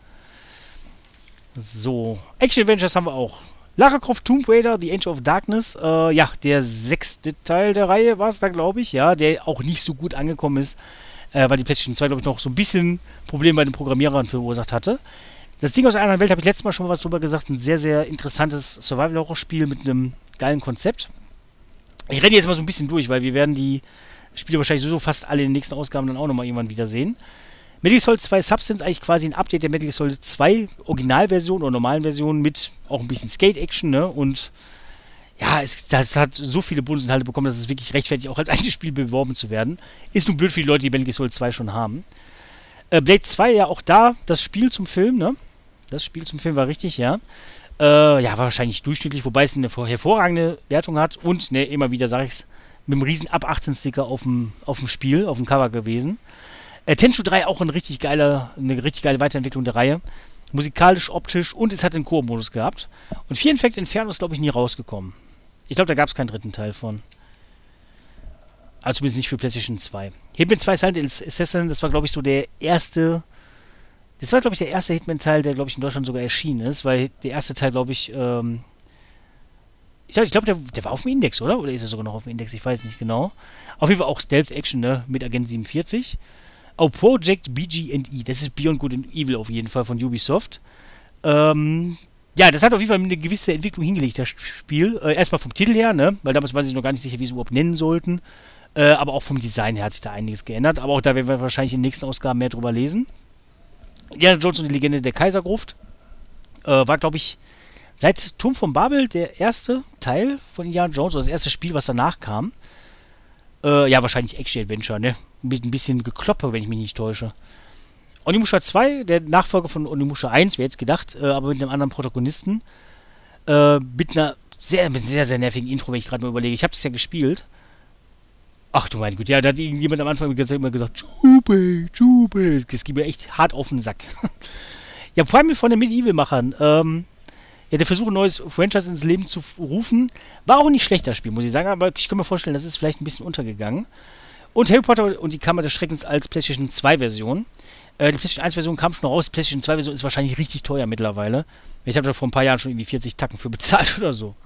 So, Action-Adventures haben wir auch. Lara Croft Tomb Raider, The Age of Darkness, äh, ja, der sechste Teil der Reihe war es da, glaube ich, ja, der auch nicht so gut angekommen ist, äh, weil die PlayStation zwei, glaube ich, noch so ein bisschen Probleme bei den Programmierern verursacht hatte. Das Ding aus einer anderen Welt, habe ich letztes Mal schon mal was drüber gesagt, ein sehr, sehr interessantes Survival-Horror-Spiel mit einem geilen Konzept. Ich renne jetzt mal so ein bisschen durch, weil wir werden die Spiele wahrscheinlich sowieso fast alle in den nächsten Ausgaben dann auch nochmal irgendwann wiedersehen. Metal Gear Solid zwei Substance, eigentlich quasi ein Update der Metal Gear Solid zwei Originalversion oder normalen Version mit auch ein bisschen Skate-Action, ne? Und ja, es, das hat so viele Bonusinhalte bekommen, dass es wirklich rechtfertigt, auch als eigenes Spiel beworben zu werden. Ist nun blöd für die Leute, die Metal Gear Solid zwei schon haben. Äh, Blade zwei, ja auch da, das Spiel zum Film, ne? Das Spiel zum Film war richtig, ja. Äh, ja, war wahrscheinlich durchschnittlich, wobei es eine hervorragende Wertung hat und, ne, immer wieder sage ich es, mit einem riesen Ab achtzehn Sticker auf dem, auf dem Spiel, auf dem Cover gewesen. Äh, Tenchu drei auch ein richtig geiler, eine richtig geile Weiterentwicklung der Reihe. Musikalisch, optisch und es hat den Koop-Modus gehabt. Und Fear Infect Inferno ist, glaube ich, nie rausgekommen. Ich glaube, da gab es keinen dritten Teil von. Also zumindest nicht für PlayStation zwei. Hitman zwei Silent Assassin, das war, glaube ich, so der erste. Das war, glaube ich, der erste Hitman-Teil, der, glaube ich, in Deutschland sogar erschienen ist, weil der erste Teil, glaube ich, ähm. Ich glaube, glaub, der, der war auf dem Index, oder? Oder ist er sogar noch auf dem Index? Ich weiß nicht genau. Auf jeden Fall auch Stealth-Action, ne? Mit Agent siebenundvierzig. Oh, Project B G and E. Das ist Beyond Good and Evil auf jeden Fall von Ubisoft. Ähm, ja, das hat auf jeden Fall eine gewisse Entwicklung hingelegt, das Spiel. Äh, erstmal vom Titel her, ne? Weil damals waren sie noch gar nicht sicher, wie sie es überhaupt nennen sollten. Äh, aber auch vom Design her hat sich da einiges geändert. Aber auch da werden wir wahrscheinlich in den nächsten Ausgaben mehr drüber lesen. Indiana Jones und die Legende der Kaisergruft. Äh, war, glaube ich, seit Turm von Babel der erste Teil von Indiana Jones, oder das erste Spiel, was danach kam. Äh, ja, wahrscheinlich Action-Adventure, ne? Ein bisschen Gekloppe, wenn ich mich nicht täusche. Onimusha zwei, der Nachfolger von Onimusha eins, wäre jetzt gedacht, äh, aber mit einem anderen Protagonisten. Äh, mit einer sehr, mit sehr, sehr nervigen Intro, wenn ich gerade mal überlege. Ich habe es ja gespielt. Ach du mein Gott, ja, da hat irgendjemand am Anfang immer gesagt, Jube, Jube. Das geht mir echt hart auf den Sack. Ja, vor allem von den Medieval-Machern. Ähm, ja, der Versuch, ein neues Franchise ins Leben zu rufen, war auch nicht schlecht, das Spiel, muss ich sagen, aber ich kann mir vorstellen, das ist vielleicht ein bisschen untergegangen. Und Harry Potter und die Kammer des Schreckens als PlayStation zwei Version. Äh, die PlayStation eins Version kam schon raus, die PlayStation zwei Version ist wahrscheinlich richtig teuer mittlerweile. Ich habe da vor ein paar Jahren schon irgendwie vierzig Tacken für bezahlt oder so.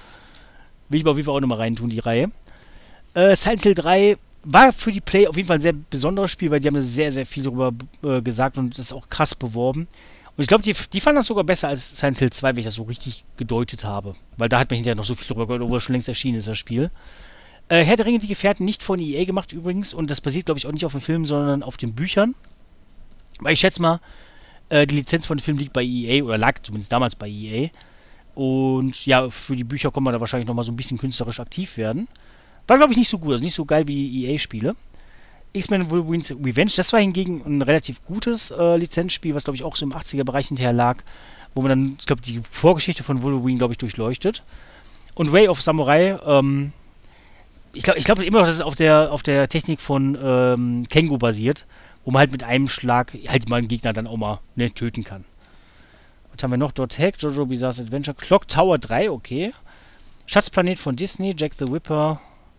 Will ich aber auf jeden Fall auch nochmal reintun, die Reihe. Äh, Silent Hill drei war für die Play auf jeden Fall ein sehr besonderes Spiel, weil die haben sehr, sehr viel darüber äh, gesagt und das ist auch krass beworben. Und ich glaube, die, die fanden das sogar besser als Silent Hill zwei, wenn ich das so richtig gedeutet habe. Weil da hat man hinterher noch so viel drüber gehört, obwohl es schon längst erschienen ist, das Spiel. Äh, Herr der Ringe, die Gefährten, nicht von E A gemacht übrigens. Und das basiert, glaube ich, auch nicht auf dem Film, sondern auf den Büchern. Weil ich schätze mal, äh, die Lizenz von dem Film liegt bei E A, oder lag zumindest damals bei E A. Und ja, für die Bücher kann man da wahrscheinlich nochmal so ein bisschen künstlerisch aktiv werden. War, glaube ich, nicht so gut, also nicht so geil wie E A-Spiele. X-Men Wolverine's Revenge, das war hingegen ein relativ gutes äh, Lizenzspiel, was, glaube ich, auch so im achtziger-Bereich hinterher lag, wo man dann, ich glaube, die Vorgeschichte von Wolverine, glaube ich, durchleuchtet. Und Way of Samurai, ähm, ich glaube ich glaub immer noch, dass es auf der, auf der Technik von ähm, Kengo basiert, wo man halt mit einem Schlag halt mal einen Gegner dann auch mal, ne, töten kann. Was haben wir noch? Dot Hack, Jojo Bizarre's Adventure, Clock Tower drei, okay. Schatzplanet von Disney, Jack the Ripper.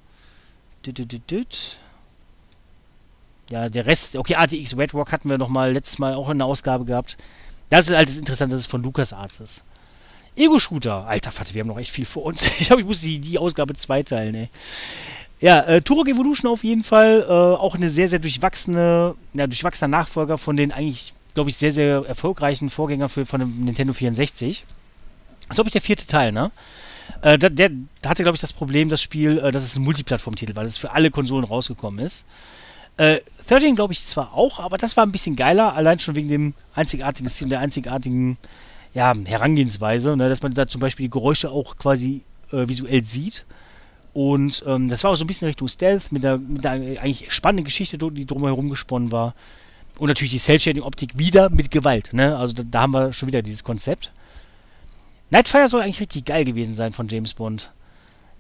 Düt, düt, düt, düt. Ja, der Rest, okay, R T X Red Rock hatten wir noch mal letztes Mal auch in der Ausgabe gehabt. Das ist halt das Interessante, dass es von LucasArts ist. Ego-Shooter, alter Vater, wir haben noch echt viel vor uns. Ich glaube, ich muss die, die Ausgabe zweiteilen, ey. Ja, äh, Turok Evolution auf jeden Fall, äh, auch eine sehr, sehr durchwachsene, ja, durchwachsener Nachfolger von den eigentlich, glaube ich, sehr, sehr erfolgreichen Vorgängern für, von dem Nintendo vierundsechzig. Das ist, glaube ich, der vierte Teil, ne? Äh, der, der hatte, glaube ich, das Problem, das Spiel, äh, dass es ein Multiplattform-Titel war, dass es für alle Konsolen rausgekommen ist. Äh, dreizehn glaube ich zwar auch, aber das war ein bisschen geiler, allein schon wegen dem einzigartigen Stil und der einzigartigen, ja, Herangehensweise, ne, dass man da zum Beispiel die Geräusche auch quasi äh, visuell sieht. Und ähm, das war auch so ein bisschen Richtung Stealth, mit einer, mit einer eigentlich spannenden Geschichte, die drumherum gesponnen war. Und natürlich die Cell-Shading-Optik wieder mit Gewalt, ne? Also da, da haben wir schon wieder dieses Konzept. Nightfire soll eigentlich richtig geil gewesen sein von James Bond.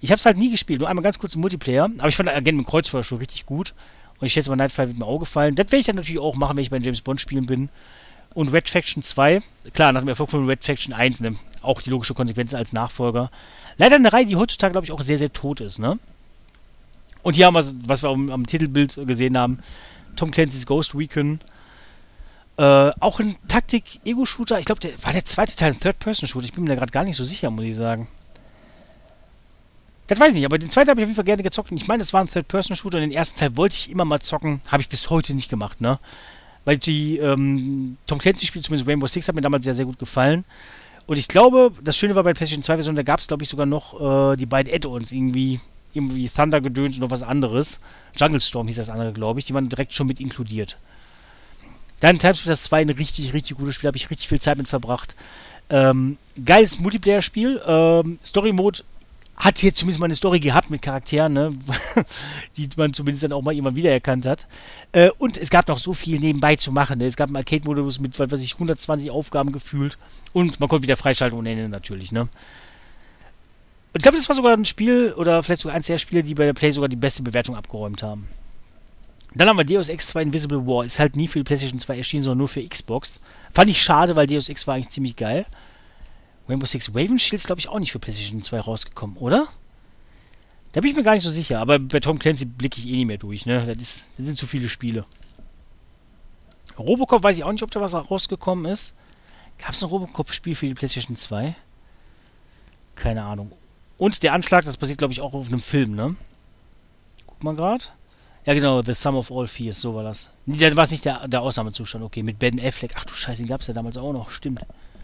Ich habe es halt nie gespielt, nur einmal ganz kurz im Multiplayer. Aber ich fand Agent mit Kreuzfeuer schon richtig gut. Und ich schätze mal, Nightfire wird mir auch gefallen. Das werde ich dann natürlich auch machen, wenn ich bei James Bond spielen bin. Und Red Faction zwei, klar, nach dem Erfolg von Red Faction eins, ne, auch die logische Konsequenz als Nachfolger. Leider eine Reihe, die heutzutage, glaube ich, auch sehr, sehr tot ist, ne? Und hier haben wir, was wir am, am Titelbild gesehen haben, Tom Clancy's Ghost Recon. Äh, auch ein Taktik-Ego-Shooter. Ich glaube, der war der zweite Teil ein Third-Person-Shooter. Ich bin mir da gerade gar nicht so sicher, muss ich sagen. Das weiß ich nicht, aber den zweiten habe ich auf jeden Fall gerne gezockt. Und ich meine, das war ein Third-Person-Shooter. Und den ersten Teil wollte ich immer mal zocken. Habe ich bis heute nicht gemacht, ne? Weil die ähm, Tom Clancy-Spiele, zumindest Rainbow Six, hat mir damals sehr, sehr gut gefallen. Und ich glaube, das Schöne war bei der PlayStation zwei Version, da gab es, glaube ich, sogar noch äh, die beiden Add-ons, irgendwie, irgendwie Thunder-Gedöns und noch was anderes. Jungle Storm hieß das andere, glaube ich. Die waren direkt schon mit inkludiert. Dann Timesplitters zwei, ein richtig, richtig gutes Spiel. Da habe ich richtig viel Zeit mit verbracht. Ähm, geiles Multiplayer-Spiel. Ähm, Story-Mode hat hier zumindest mal eine Story gehabt mit Charakteren, ne? Die man zumindest dann auch mal jemand wiedererkannt hat. Äh, und es gab noch so viel nebenbei zu machen. Ne? Es gab einen Arcade-Modus mit, was weiß ich, hundertzwanzig Aufgaben gefühlt. Und man konnte wieder freischalten ohne Ende natürlich. Ne? Und ich glaube, das war sogar ein Spiel, oder vielleicht sogar eins der Spiele, die bei der Play sogar die beste Bewertung abgeräumt haben. Dann haben wir Deus Ex zwei Invisible War. Ist halt nie für die PlayStation zwei erschienen, sondern nur für Xbox. Fand ich schade, weil Deus Ex war eigentlich ziemlich geil. Rainbow Six Raven Shield ist, glaube ich, auch nicht für PlayStation zwei rausgekommen, oder? Da bin ich mir gar nicht so sicher. Aber bei Tom Clancy blicke ich eh nicht mehr durch, ne? Das, ist, das sind zu viele Spiele. Robocop weiß ich auch nicht, ob da was rausgekommen ist. Gab es ein Robocop-Spiel für die PlayStation zwei? Keine Ahnung. Und der Anschlag, das basiert, glaube ich, auch auf einem Film, ne? Guck mal gerade. Ja, genau, The Sum of All Fears, so war das. Nee, dann war es nicht der, der Ausnahmezustand, okay, mit Ben Affleck. Ach du Scheiße, den gab es ja damals auch noch, stimmt.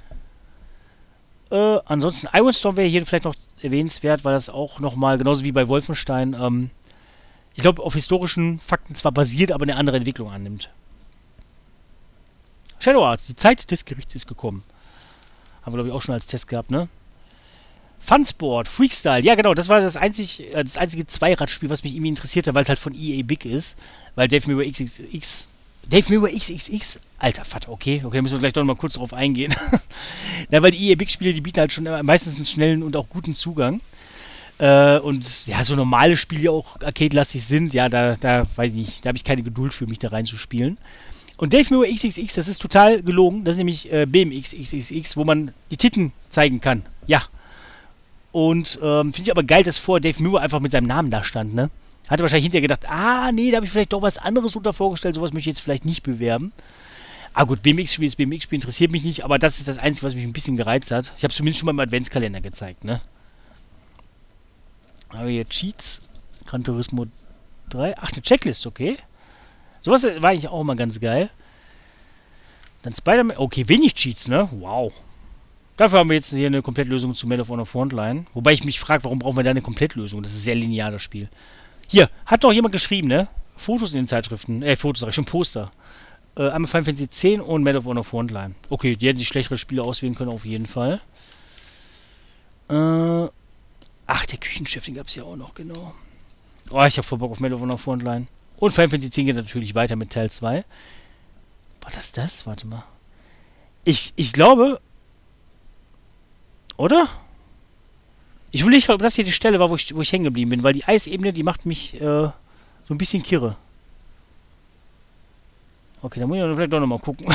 Äh, ansonsten, Iron Storm wäre hier vielleicht noch erwähnenswert, weil das auch nochmal, genauso wie bei Wolfenstein, ähm, ich glaube, auf historischen Fakten zwar basiert, aber eine andere Entwicklung annimmt. Shadow Arts, die Zeit des Gerichts ist gekommen. Haben wir, glaube ich, auch schon als Test gehabt, ne? Funsport, Freakstyle, ja genau, das war das, einzig, äh, das einzige Zweiradspiel, was mich irgendwie interessierte, weil es halt von E A Big ist. Weil Dave Mirror X X X, Dave Mirror X X X, alter Vater, okay, okay, müssen wir gleich doch noch mal kurz drauf eingehen. Na, weil die E A Big Spiele, die bieten halt schon meistens einen schnellen und auch guten Zugang. Äh, und ja, so normale Spiele, die auch arcade-lastig sind, ja, da, da weiß ich nicht, da habe ich keine Geduld für mich da reinzuspielen. Und Dave Mirror X X X, das ist total gelogen, das ist nämlich äh, B M X X X X, wo man die Titten zeigen kann, ja. Und ähm, finde ich aber geil, dass vor Dave Mirror einfach mit seinem Namen da stand, ne? Hatte wahrscheinlich hinterher gedacht, ah, nee, da habe ich vielleicht doch was anderes unter vorgestellt, sowas möchte ich jetzt vielleicht nicht bewerben. Ah gut, B M X-Spiel ist B M X-Spiel, interessiert mich nicht, aber das ist das Einzige, was mich ein bisschen gereizt hat. Ich habe es zumindest schon mal im Adventskalender gezeigt, ne? Aber hier Cheats, Gran Turismo drei, ach, eine Checklist, okay. Sowas war eigentlich auch immer ganz geil. Dann Spider-Man, okay, wenig Cheats, ne? Wow. Dafür haben wir jetzt hier eine Komplettlösung zu Medal of Honor Frontline. Wobei ich mich frage, warum brauchen wir da eine Komplettlösung? Das ist ein sehr linear, das Spiel. Hier, hat doch jemand geschrieben, ne? Fotos in den Zeitschriften, äh, Fotos, sag ich schon, Poster. Äh, einmal Final Fantasy zehn und Medal of Honor Frontline. Okay, die hätten sich schlechtere Spiele auswählen können, auf jeden Fall. Äh, ach, der Küchenchef, den gab es ja auch noch, genau. Oh, ich hab voll Bock auf Medal of Honor Frontline. Und Final Fantasy zehn geht natürlich weiter mit Teil zwei. War das das? Warte mal. Ich, ich glaube... Oder? Ich will nicht, ob das hier die Stelle war, wo ich, wo ich hängen geblieben bin, weil die Eisebene, die macht mich äh, so ein bisschen kirre. Okay, da muss ich vielleicht doch nochmal gucken.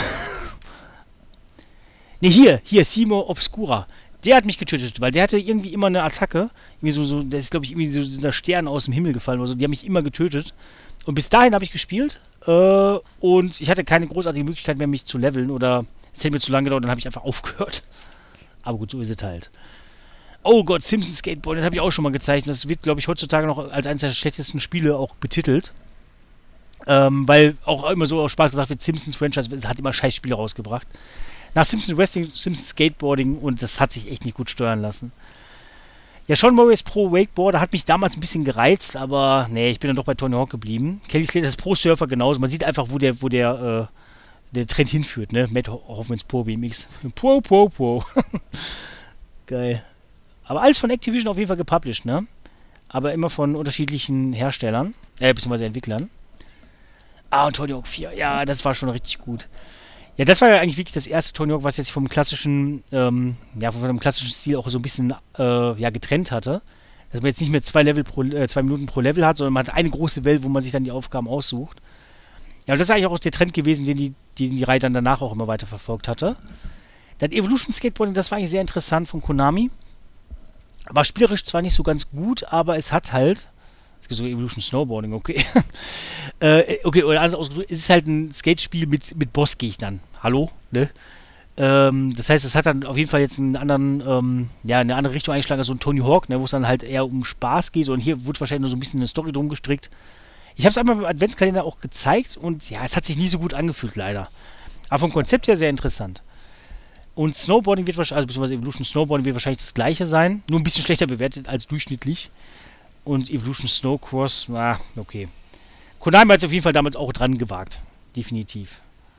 Ne, hier, hier, Simo Obscura. Der hat mich getötet, weil der hatte irgendwie immer eine Attacke. Irgendwie so, so, der ist, glaube ich, irgendwie so, so ein Stern aus dem Himmel gefallen oder so. Die haben mich immer getötet. Und bis dahin habe ich gespielt. Äh, und ich hatte keine großartige Möglichkeit mehr, mich zu leveln. Oder es hätte mir zu lange gedauert, dann habe ich einfach aufgehört. Aber gut, so ist es halt. Oh Gott, Simpsons Skateboard, das habe ich auch schon mal gezeigt. Das wird, glaube ich, heutzutage noch als eines der schlechtesten Spiele auch betitelt. Ähm, weil auch immer so aus Spaß gesagt wird, Simpsons Franchise hat immer Scheißspiele rausgebracht. Nach Simpsons Wrestling, Simpsons Skateboarding und das hat sich echt nicht gut steuern lassen. Ja, Sean Morris Pro Wakeboarder hat mich damals ein bisschen gereizt, aber nee, ich bin dann doch bei Tony Hawk geblieben. Kelly Slater ist Pro Surfer genauso. Man sieht einfach, wo der, wo der, äh, der Trend hinführt, ne? Matt Hoffmans Pro B M X. Pro, Pro, Pro. Geil. Aber alles von Activision auf jeden Fall gepublished, ne? Aber immer von unterschiedlichen Herstellern, äh, beziehungsweise Entwicklern. Ah, und Tony Hawk vier, ja, das war schon richtig gut. Ja, das war ja eigentlich wirklich das erste Tony Hawk, was jetzt vom klassischen, ähm, ja, von dem klassischen Stil auch so ein bisschen, äh, ja, getrennt hatte. Dass man jetzt nicht mehr zwei Level pro, äh, zwei Minuten pro Level hat, sondern man hat eine große Welt, wo man sich dann die Aufgaben aussucht. Ja, und das ist eigentlich auch der Trend gewesen, den die, den die Reihe dann danach auch immer weiter verfolgt hatte. Dann Evolution Skateboarding, das war eigentlich sehr interessant von Konami. War spielerisch zwar nicht so ganz gut, aber es hat halt, es gibt sogar Evolution Snowboarding, okay. äh, okay, oder anders ausgedrückt, es ist halt ein Skatespiel mit, mit Bossgegnern. Hallo, ne? Ähm, das heißt, es hat dann auf jeden Fall jetzt einen anderen, ähm, ja, eine andere Richtung eingeschlagen als so ein Tony Hawk, ne, wo es dann halt eher um Spaß geht und hier wird wahrscheinlich nur so ein bisschen eine Story drum gestrickt. Ich habe es einmal im Adventskalender auch gezeigt und ja, es hat sich nie so gut angefühlt, leider. Aber vom Konzept her sehr interessant. Und Snowboarding wird wahrscheinlich, also beziehungsweise Evolution Snowboarding wird wahrscheinlich das gleiche sein, nur ein bisschen schlechter bewertet als durchschnittlich. Und Evolution Snowcross, ah, okay. Konami hat es auf jeden Fall damals auch dran gewagt. Definitiv.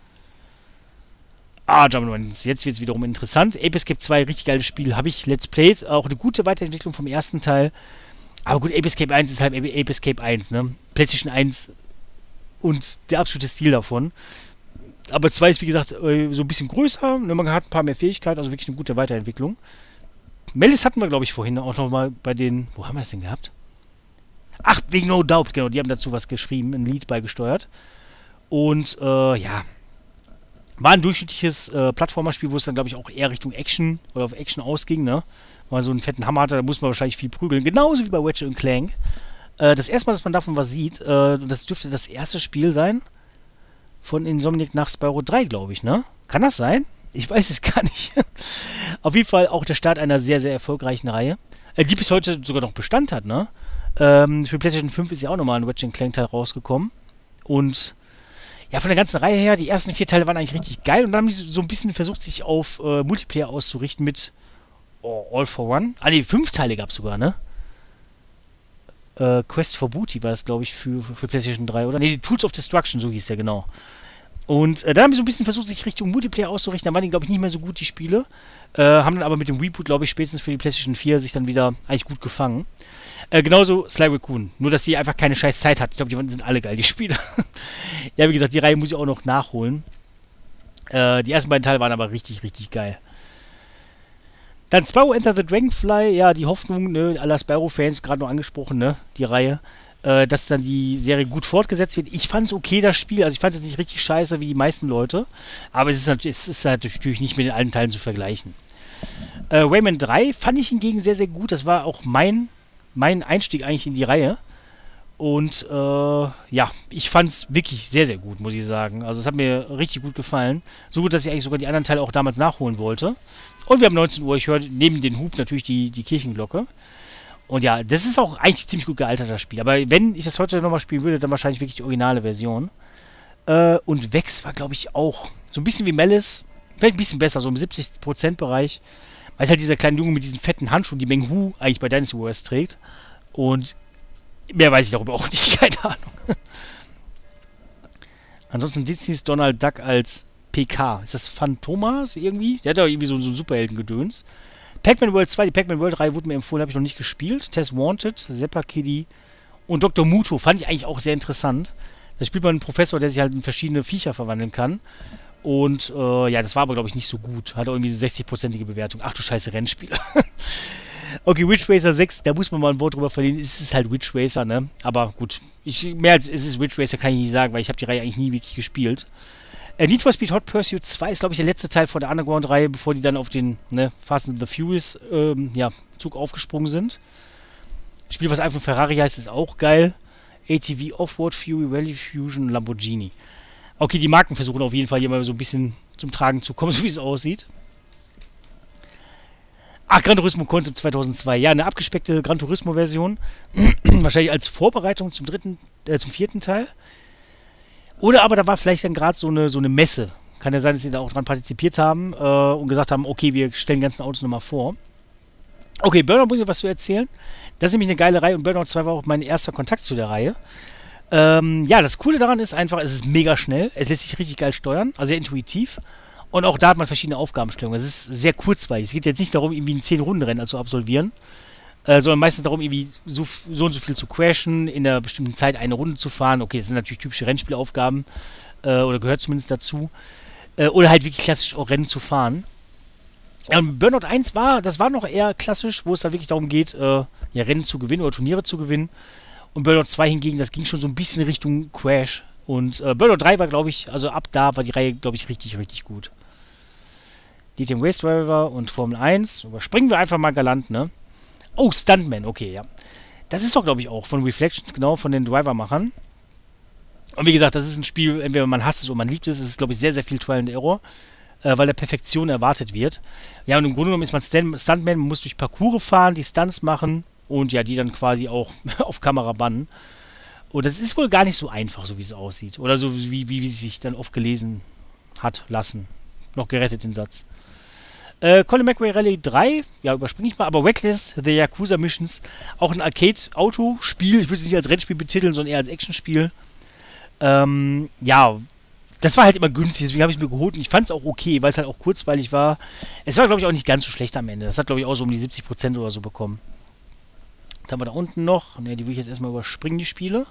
Ah, Jump'n'Run, jetzt wird es wiederum interessant. Ape Escape zwei, richtig geiles Spiel, habe ich Let's Played. Auch eine gute Weiterentwicklung vom ersten Teil. Aber gut, Ape Escape eins ist halt Ape Escape eins, ne? PlayStation eins und der absolute Stil davon. Aber zwei ist, wie gesagt, so ein bisschen größer. Ne? Man hat ein paar mehr Fähigkeiten, also wirklich eine gute Weiterentwicklung. Melis hatten wir, glaube ich, vorhin auch nochmal bei den... Wo haben wir es denn gehabt? Ach, wegen No Doubt, genau. Die haben dazu was geschrieben, ein Lied beigesteuert. Und, äh, ja... War ein durchschnittliches äh, Plattformerspiel, wo es dann, glaube ich, auch eher Richtung Action oder auf Action ausging, ne? Weil man so einen fetten Hammer hatte, da muss man wahrscheinlich viel prügeln. Genauso wie bei Ratchet und Clank. Äh, das erste Mal, dass man davon was sieht, äh, das dürfte das erste Spiel sein von Insomniac nach Spyro drei, glaube ich, ne? Kann das sein? Ich weiß es gar nicht. Auf jeden Fall auch der Start einer sehr, sehr erfolgreichen Reihe, äh, die bis heute sogar noch Bestand hat, ne? Ähm, für PlayStation fünf ist ja auch nochmal ein Ratchet und Clank Teil rausgekommen. Und ja, von der ganzen Reihe her, die ersten vier Teile waren eigentlich richtig geil und dann haben die so ein bisschen versucht, sich auf äh, Multiplayer auszurichten mit oh, All for One. Ah ne, fünf Teile gab es sogar, ne? Äh, Quest for Booty war das, glaube ich, für, für, für PlayStation drei, oder? Ne, die Tools of Destruction, so hieß der, genau. Und äh, dann haben die so ein bisschen versucht, sich Richtung Multiplayer auszurichten. Dann waren die, glaube ich, nicht mehr so gut, die Spiele. Äh, haben dann aber mit dem Reboot, glaube ich, spätestens für die PlayStation vier sich dann wieder eigentlich gut gefangen. Äh, genauso Sly Raccoon. Nur, dass sie einfach keine scheiß Zeit hat. Ich glaube, die sind alle geil, die Spiele. Ja, wie gesagt, die Reihe muss ich auch noch nachholen. Äh, die ersten beiden Teile waren aber richtig, richtig geil. Dann Spyro Enter the Dragonfly. Ja, die Hoffnung, ne, aller Spyro-Fans, gerade noch angesprochen, ne, die Reihe, äh, dass dann die Serie gut fortgesetzt wird. Ich fand es okay, das Spiel. Also ich fand es jetzt nicht richtig scheiße wie die meisten Leute. Aber es ist natürlich, es ist natürlich nicht mit den alten Teilen zu vergleichen. Äh, Rayman drei fand ich hingegen sehr, sehr gut. Das war auch mein mein Einstieg eigentlich in die Reihe. Und äh, ja, ich fand es wirklich sehr, sehr gut, muss ich sagen. Also es hat mir richtig gut gefallen. So gut, dass ich eigentlich sogar die anderen Teile auch damals nachholen wollte. Und wir haben neunzehn Uhr, ich höre neben den Hub natürlich die, die Kirchenglocke. Und ja, das ist auch eigentlich ziemlich gut gealtert, das Spiel. Aber wenn ich das heute nochmal spielen würde, dann wahrscheinlich wirklich die originale Version. Äh, und Vex war, glaube ich, auch so ein bisschen wie Malice. Vielleicht ein bisschen besser, so im siebzig Prozent Bereich. Weil es halt dieser kleine Junge mit diesen fetten Handschuhen, die Meng Hu eigentlich bei Dynasty Warriors trägt. Und mehr weiß ich darüber auch nicht, keine Ahnung. Ansonsten Disneys Donald Duck als P K. Ist das Phantomas irgendwie? Der hat ja irgendwie so, so ein Superhelden-Gedöns. Pac-Man World zwei, die Pac-Man World Reihe wurde mir empfohlen, habe ich noch nicht gespielt. Test Wanted, Zeppa Kiddy und Doktor Muto fand ich eigentlich auch sehr interessant. Da spielt man einen Professor, der sich halt in verschiedene Viecher verwandeln kann. Und äh, ja, das war aber, glaube ich, nicht so gut. Hat auch irgendwie eine sechzig-prozentige Bewertung. Ach du scheiße, Rennspieler. Okay, Ridge Racer sechs, da muss man mal ein Wort drüber verlieren. Es ist halt Ridge Racer, ne? Aber gut, ich, mehr als es ist Ridge Racer kann ich nicht sagen, weil ich habe die Reihe eigentlich nie wirklich gespielt. Äh, Need for Speed Hot Pursuit zwei ist, glaube ich, der letzte Teil von der Underground-Reihe, bevor die dann auf den ne, Fast and the Furious ähm, ja, Zug aufgesprungen sind. Spiel, was einfach Ferrari heißt, ist auch geil. A T V Offroad Fury, Rally Fusion, Lamborghini. Okay, die Marken versuchen auf jeden Fall hier mal so ein bisschen zum Tragen zu kommen, so wie es aussieht. Ach, Gran Turismo Concept zweitausendzwei. Ja, eine abgespeckte Gran Turismo-Version. Wahrscheinlich als Vorbereitung zum dritten, äh, zum vierten Teil. Oder aber da war vielleicht dann gerade so eine, so eine Messe. Kann ja sein, dass sie da auch dran partizipiert haben äh, und gesagt haben, okay, wir stellen die ganzen Autos nochmal vor. Okay, Burnout muss ich was zu erzählen. Das ist nämlich eine geile Reihe und Burnout zwei war auch mein erster Kontakt zu der Reihe. Ähm, ja, das Coole daran ist einfach, es ist mega schnell. Es lässt sich richtig geil steuern, also sehr intuitiv. Und auch da hat man verschiedene Aufgabenstellungen. Es ist sehr kurzweilig. Es geht jetzt nicht darum, irgendwie ein zehn-Runden-Rennen zu absolvieren, äh, sondern meistens darum, irgendwie so, so und so viel zu crashen, in einer bestimmten Zeit eine Runde zu fahren. Okay, das sind natürlich typische Rennspielaufgaben, äh, oder gehört zumindest dazu. Äh, oder halt wirklich klassisch auch Rennen zu fahren. Ja, und Burnout eins war, das war noch eher klassisch, wo es da wirklich darum geht, äh, ja, Rennen zu gewinnen oder Turniere zu gewinnen. Und Burnout zwei hingegen, das ging schon so ein bisschen Richtung Crash. Und äh, Burnout drei war, glaube ich, also ab da war die Reihe, glaube ich, richtig, richtig gut. D T M Race Driver und Formel eins. Überspringen wir einfach mal galant, ne? Oh, Stuntman, okay, ja. Das ist doch, glaube ich, auch von Reflections, genau, von den Driver-Machern. Und wie gesagt, das ist ein Spiel, entweder man hasst es oder man liebt es. Es ist, glaube ich, sehr, sehr viel Trial and Error, äh, weil der Perfektion erwartet wird. Ja, und im Grunde genommen ist man Stand Stuntman, man muss durch Parcours fahren, die Stunts machen und ja, die dann quasi auch auf Kamera bannen. Und das ist wohl gar nicht so einfach, so wie es aussieht. Oder so wie, wie, wie es sich dann oft gelesen hat lassen. Noch gerettet den Satz. Äh, Colin McRae Rally drei, ja, überspringe ich mal, aber Reckless, The Yakuza Missions, auch ein Arcade-Auto-Spiel. Ich würde es nicht als Rennspiel betiteln, sondern eher als Actionspiel. Ähm, ja, das war halt immer günstig, deswegen habe ich es mir geholt und ich fand es auch okay, weil es halt auch kurzweilig war. Es war, glaube ich, auch nicht ganz so schlecht am Ende. Das hat, glaube ich, auch so um die siebzig Prozent oder so bekommen. Was haben wir da unten noch? Ne, die will ich jetzt erstmal überspringen, die Spiele.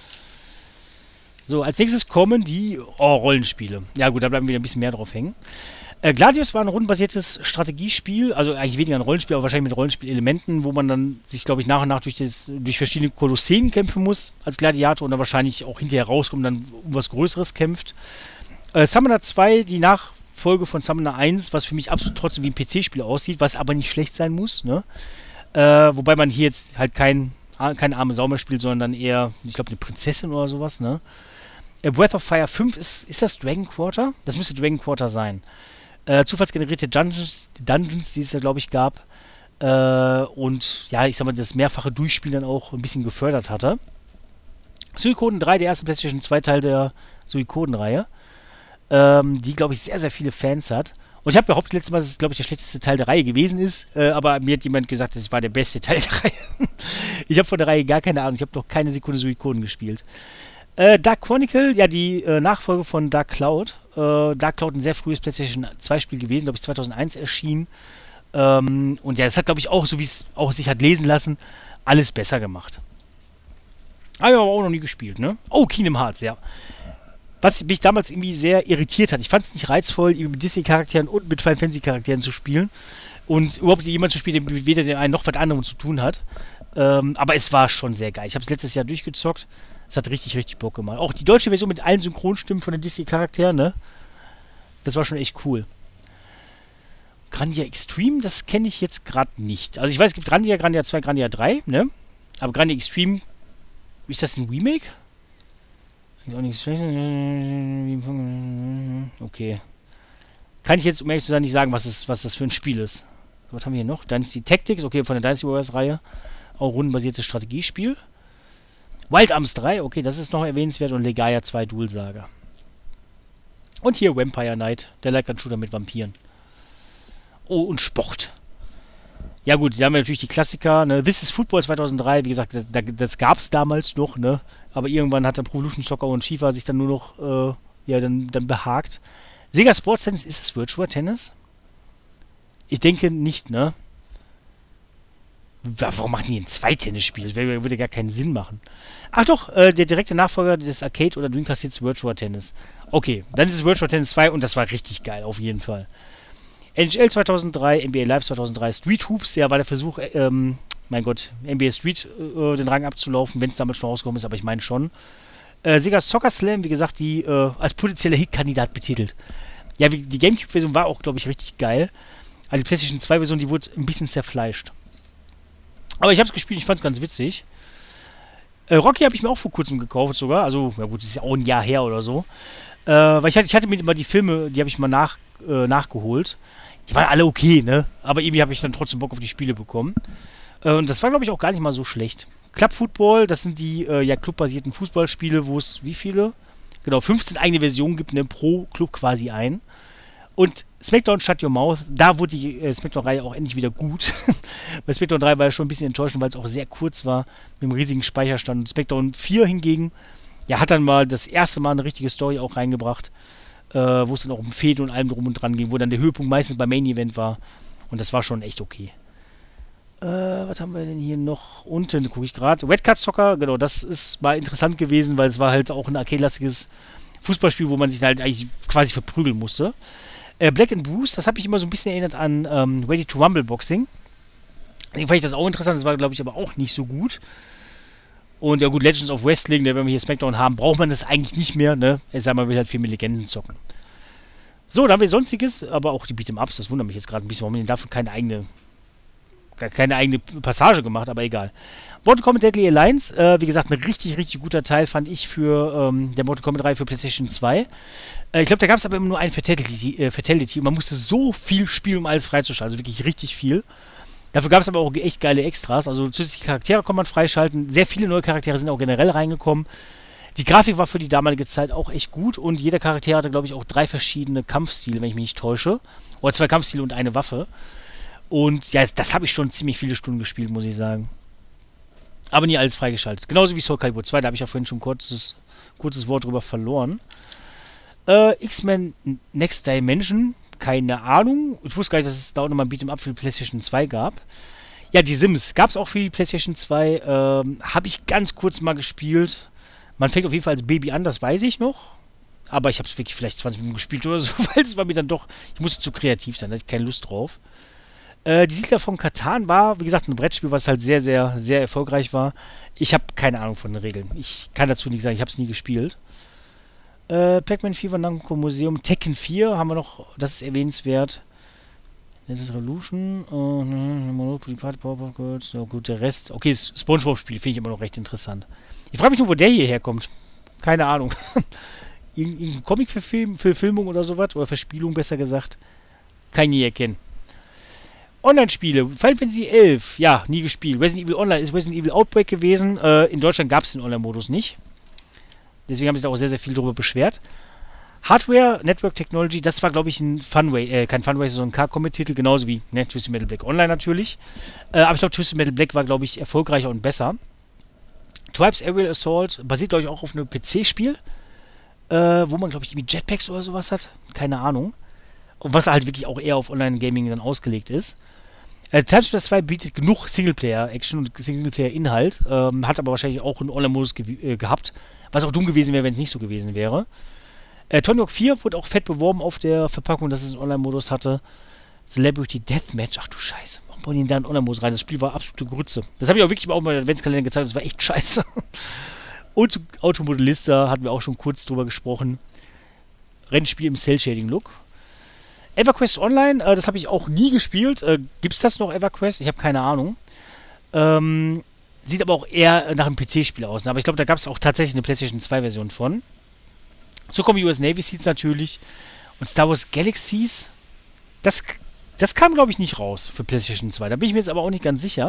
So, als nächstes kommen die oh, Rollenspiele. Ja gut, da bleiben wir wieder ein bisschen mehr drauf hängen. Äh, Gladius war ein rundenbasiertes Strategiespiel, also eigentlich weniger ein Rollenspiel, aber wahrscheinlich mit Rollenspielelementen, wo man dann sich, glaube ich, nach und nach durch, das, durch verschiedene Kolosseen kämpfen muss als Gladiator und dann wahrscheinlich auch hinterher rauskommt und dann um was Größeres kämpft. Äh, Summoner zwei, die Nachfolge von Summoner eins, was für mich absolut trotzdem wie ein P C-Spiel aussieht, was aber nicht schlecht sein muss, ne? Äh, wobei man hier jetzt halt kein, keine arme Sau mehr spielt, sondern dann eher, ich glaube, eine Prinzessin oder sowas, ne? Äh, Breath of Fire fünf, ist, ist das Dragon Quarter? Das müsste Dragon Quarter sein. Äh, zufallsgenerierte Dungeons, Dungeons, die es ja, glaube ich, gab. Äh, und ja, ich sag mal, das mehrfache Durchspielen dann auch ein bisschen gefördert hatte. Suikoden drei, der erste PlayStation zwei Teil der Suikoden-Reihe, ähm, die, glaube ich, sehr, sehr viele Fans hat. Und ich habe behauptet letztes Mal, dass es, glaube ich, der schlechteste Teil der Reihe gewesen ist, äh, aber mir hat jemand gesagt, es war der beste Teil der Reihe. Ich habe von der Reihe gar keine Ahnung, ich habe noch keine Sekunde Suikoden gespielt. Äh, Dark Chronicle, ja, die äh, Nachfolge von Dark Cloud. Äh, Dark Cloud, ein sehr frühes PlayStation zwei Spiel gewesen, glaube ich, zweitausendeins erschienen. Ähm, und ja, das hat, glaube ich, auch, so wie es auch sich hat lesen lassen, alles besser gemacht. Habe ich aber auch noch nie gespielt, ne? Oh, Kingdom Hearts, ja. Was mich damals irgendwie sehr irritiert hat. Ich fand es nicht reizvoll, mit Disney-Charakteren und mit Final Fantasy-Charakteren zu spielen. Und überhaupt jemand zu spielen, der weder den einen noch was anderem zu tun hat. Ähm, aber es war schon sehr geil. Ich habe es letztes Jahr durchgezockt. Es hat richtig, richtig Bock gemacht. Auch die deutsche Version mit allen Synchronstimmen von den Disney-Charakteren, ne? Das war schon echt cool. Grandia Extreme, das kenne ich jetzt gerade nicht. Also ich weiß, es gibt Grandia, Grandia zwei, Grandia drei, ne? Aber Grandia Extreme, ist das ein Remake? Ist auch nicht schlecht. Okay. Kann ich jetzt, um ehrlich zu sein, nicht sagen, was, es, was das für ein Spiel ist. Was haben wir hier noch? Dynasty Tactics, okay, von der Dynasty Warriors-Reihe. Auch rundenbasiertes Strategiespiel. Wild Arms drei, okay, das ist noch erwähnenswert. Und Legaia zwei Dual Saga. Und hier Vampire Knight, der Light-Gun-Shooter mit Vampiren. Oh, und Sport. Ja gut, da haben wir natürlich die Klassiker, ne? This is Football zweitausenddrei, wie gesagt, das, das gab es damals noch, ne? Aber irgendwann hat dann Pro Evolution Soccer und FIFA sich dann nur noch, äh, ja, dann, dann behagt. Sega Sports Tennis, ist es Virtua Tennis? Ich denke nicht, ne? Warum machen die ein Zwei-Tennis-Spiel? Das würde, würde gar keinen Sinn machen. Ach doch, äh, der direkte Nachfolger des Arcade- oder Dreamcast-Hits Virtua Tennis. Okay, dann ist es Virtua Tennis zwei und das war richtig geil, auf jeden Fall. N H L zweitausenddrei, N B A Live zweitausenddrei, Street Hoops, ja, war der Versuch, ähm, mein Gott, N B A Street äh, den Rang abzulaufen, wenn es damals schon rausgekommen ist, aber ich meine schon. Äh, Sega Soccer Slam, wie gesagt, die äh, als potenzieller Hit-Kandidat betitelt. Ja, wie, die Gamecube-Version war auch, glaube ich, richtig geil. Also die PlayStation zwei Version, die wurde ein bisschen zerfleischt. Aber ich habe es gespielt, ich fand es ganz witzig. Äh, Rocky habe ich mir auch vor kurzem gekauft sogar, also, ja gut, das ist ja auch ein Jahr her oder so. Äh, weil ich hatte, ich hatte mir immer die Filme, die habe ich mal nach, äh, nachgeholt. Die waren alle okay, ne? Aber irgendwie habe ich dann trotzdem Bock auf die Spiele bekommen. Äh, und das war, glaube ich, auch gar nicht mal so schlecht. Club Football, das sind die äh, ja, clubbasierten Fußballspiele, wo es wie viele? Genau, fünfzehn eigene Versionen gibt, ne? Pro Club quasi ein. Und SmackDown Shut Your Mouth, da wurde die äh, SmackDown-Reihe auch endlich wieder gut. Bei SmackDown drei war ja schon ein bisschen enttäuschend, weil es auch sehr kurz war, mit einem riesigen Speicherstand. Und SmackDown vier hingegen, ja, hat dann mal das erste Mal eine richtige Story auch reingebracht, äh, wo es dann auch um Fehde und allem drum und dran ging, wo dann der Höhepunkt meistens beim Main-Event war. Und das war schon echt okay. Äh, was haben wir denn hier noch? Unten gucke ich gerade. Red Card Soccer, genau, das ist mal interessant gewesen, weil es war halt auch ein arcade-lastiges Fußballspiel, wo man sich halt eigentlich quasi verprügeln musste. Äh, Black and Bruce, das habe ich immer so ein bisschen erinnert an ähm, Ready to Rumble Boxing. Deswegen fand ich das auch interessant, das war, glaube ich, aber auch nicht so gut. Und ja gut, Legends of Wrestling, ne, wenn wir hier SmackDown haben, braucht man das eigentlich nicht mehr, ne? Es sei mal, man will halt viel mit Legenden zocken. So, da haben wir Sonstiges, aber auch die Beat'em-Ups, das wundert mich jetzt gerade ein bisschen, warum man dafür keine eigene, keine eigene Passage gemacht, aber egal. Mortal Kombat Deadly Alliance, äh, wie gesagt, ein richtig, richtig guter Teil fand ich für ähm, der Mortal Kombat-Reihe für PlayStation zwei. Äh, ich glaube, da gab es aber immer nur ein Fatality, äh, Fatality. Man musste so viel spielen, um alles freizuschalten, also wirklich richtig viel. Dafür gab es aber auch echt geile Extras, also zusätzliche Charaktere kann man freischalten, sehr viele neue Charaktere sind auch generell reingekommen. Die Grafik war für die damalige Zeit auch echt gut und jeder Charakter hatte, glaube ich, auch drei verschiedene Kampfstile, wenn ich mich nicht täusche. Oder zwei Kampfstile und eine Waffe. Und ja, das habe ich schon ziemlich viele Stunden gespielt, muss ich sagen. Aber nie alles freigeschaltet. Genauso wie Soul Calibur zwei, da habe ich ja vorhin schon ein kurzes, kurzes Wort drüber verloren. Äh, X-Men Next Dimension, keine Ahnung. Ich wusste gar nicht, dass es da auch nochmal ein Beat'em Up für die PlayStation zwei gab. Ja, die Sims gab es auch für die PlayStation zwei. Ähm, habe ich ganz kurz mal gespielt. Man fängt auf jeden Fall als Baby an, das weiß ich noch. Aber ich habe es wirklich vielleicht zwanzig Minuten gespielt oder so, weil es war mir dann doch, ich musste zu kreativ sein, da hatte ich keine Lust drauf. Äh, die Siedler von Catan war, wie gesagt, ein Brettspiel, was halt sehr, sehr, sehr erfolgreich war. Ich habe keine Ahnung von den Regeln. Ich kann dazu nicht sagen, ich habe es nie gespielt. Äh, Pac-Man Fever Namco Museum, Tekken vier haben wir noch, das ist erwähnenswert. Das ist Revolution, uh, Monopoly Party, Powerpuff Girls, ja gut, der Rest. Okay, das Spongebob-Spiel finde ich immer noch recht interessant. Ich frage mich nur, wo der hierher kommt. Keine Ahnung. Irgendein Comic-Verfilmung oder sowas, oder Verspielung besser gesagt. Kann ich nie erkennen. Online-Spiele, Final Fantasy elf, ja, nie gespielt. Resident Evil Online ist Resident Evil Outbreak gewesen. Äh, in Deutschland gab es den Online-Modus nicht. Deswegen haben sich da auch sehr, sehr viel darüber beschwert. Hardware, Network Technology, das war, glaube ich, ein Funway, äh, kein Funway, sondern ein Car-Combat-Titel, genauso wie ne, Twisted Metal Black Online natürlich. Äh, aber ich glaube, Twisted Metal Black war, glaube ich, erfolgreicher und besser. Tribes Aerial Assault basiert, glaube ich, auch auf einem P C-Spiel, äh, wo man, glaube ich, irgendwie Jetpacks oder sowas hat. Keine Ahnung. Und was halt wirklich auch eher auf Online-Gaming dann ausgelegt ist. Äh, Timesplitters zwei bietet genug Singleplayer-Action und Singleplayer-Inhalt, ähm, hat aber wahrscheinlich auch einen Online-Modus ge äh, gehabt, was auch dumm gewesen wäre, wenn es nicht so gewesen wäre. Äh, Tony Hawk vier wurde auch fett beworben auf der Verpackung, dass es einen Online-Modus hatte. Celebrity Deathmatch, ach du Scheiße, warum bauen die denn da einen Online-Modus rein? Das Spiel war absolute Grütze. Das habe ich auch wirklich auch mal im Adventskalender gezeigt, das war echt scheiße. Und zu Automodellista hatten wir auch schon kurz drüber gesprochen. Rennspiel im Cell-Shading-Look. EverQuest Online, äh, das habe ich auch nie gespielt. Äh, Gibt es das noch, EverQuest? Ich habe keine Ahnung. Ähm, sieht aber auch eher nach einem P C-Spiel aus. Ne? Aber ich glaube, da gab es auch tatsächlich eine PlayStation zwei Version von. So kommen die U S Navy Seeds natürlich. Und Star Wars Galaxies, das, das kam, glaube ich, nicht raus für PlayStation zwei. Da bin ich mir jetzt aber auch nicht ganz sicher.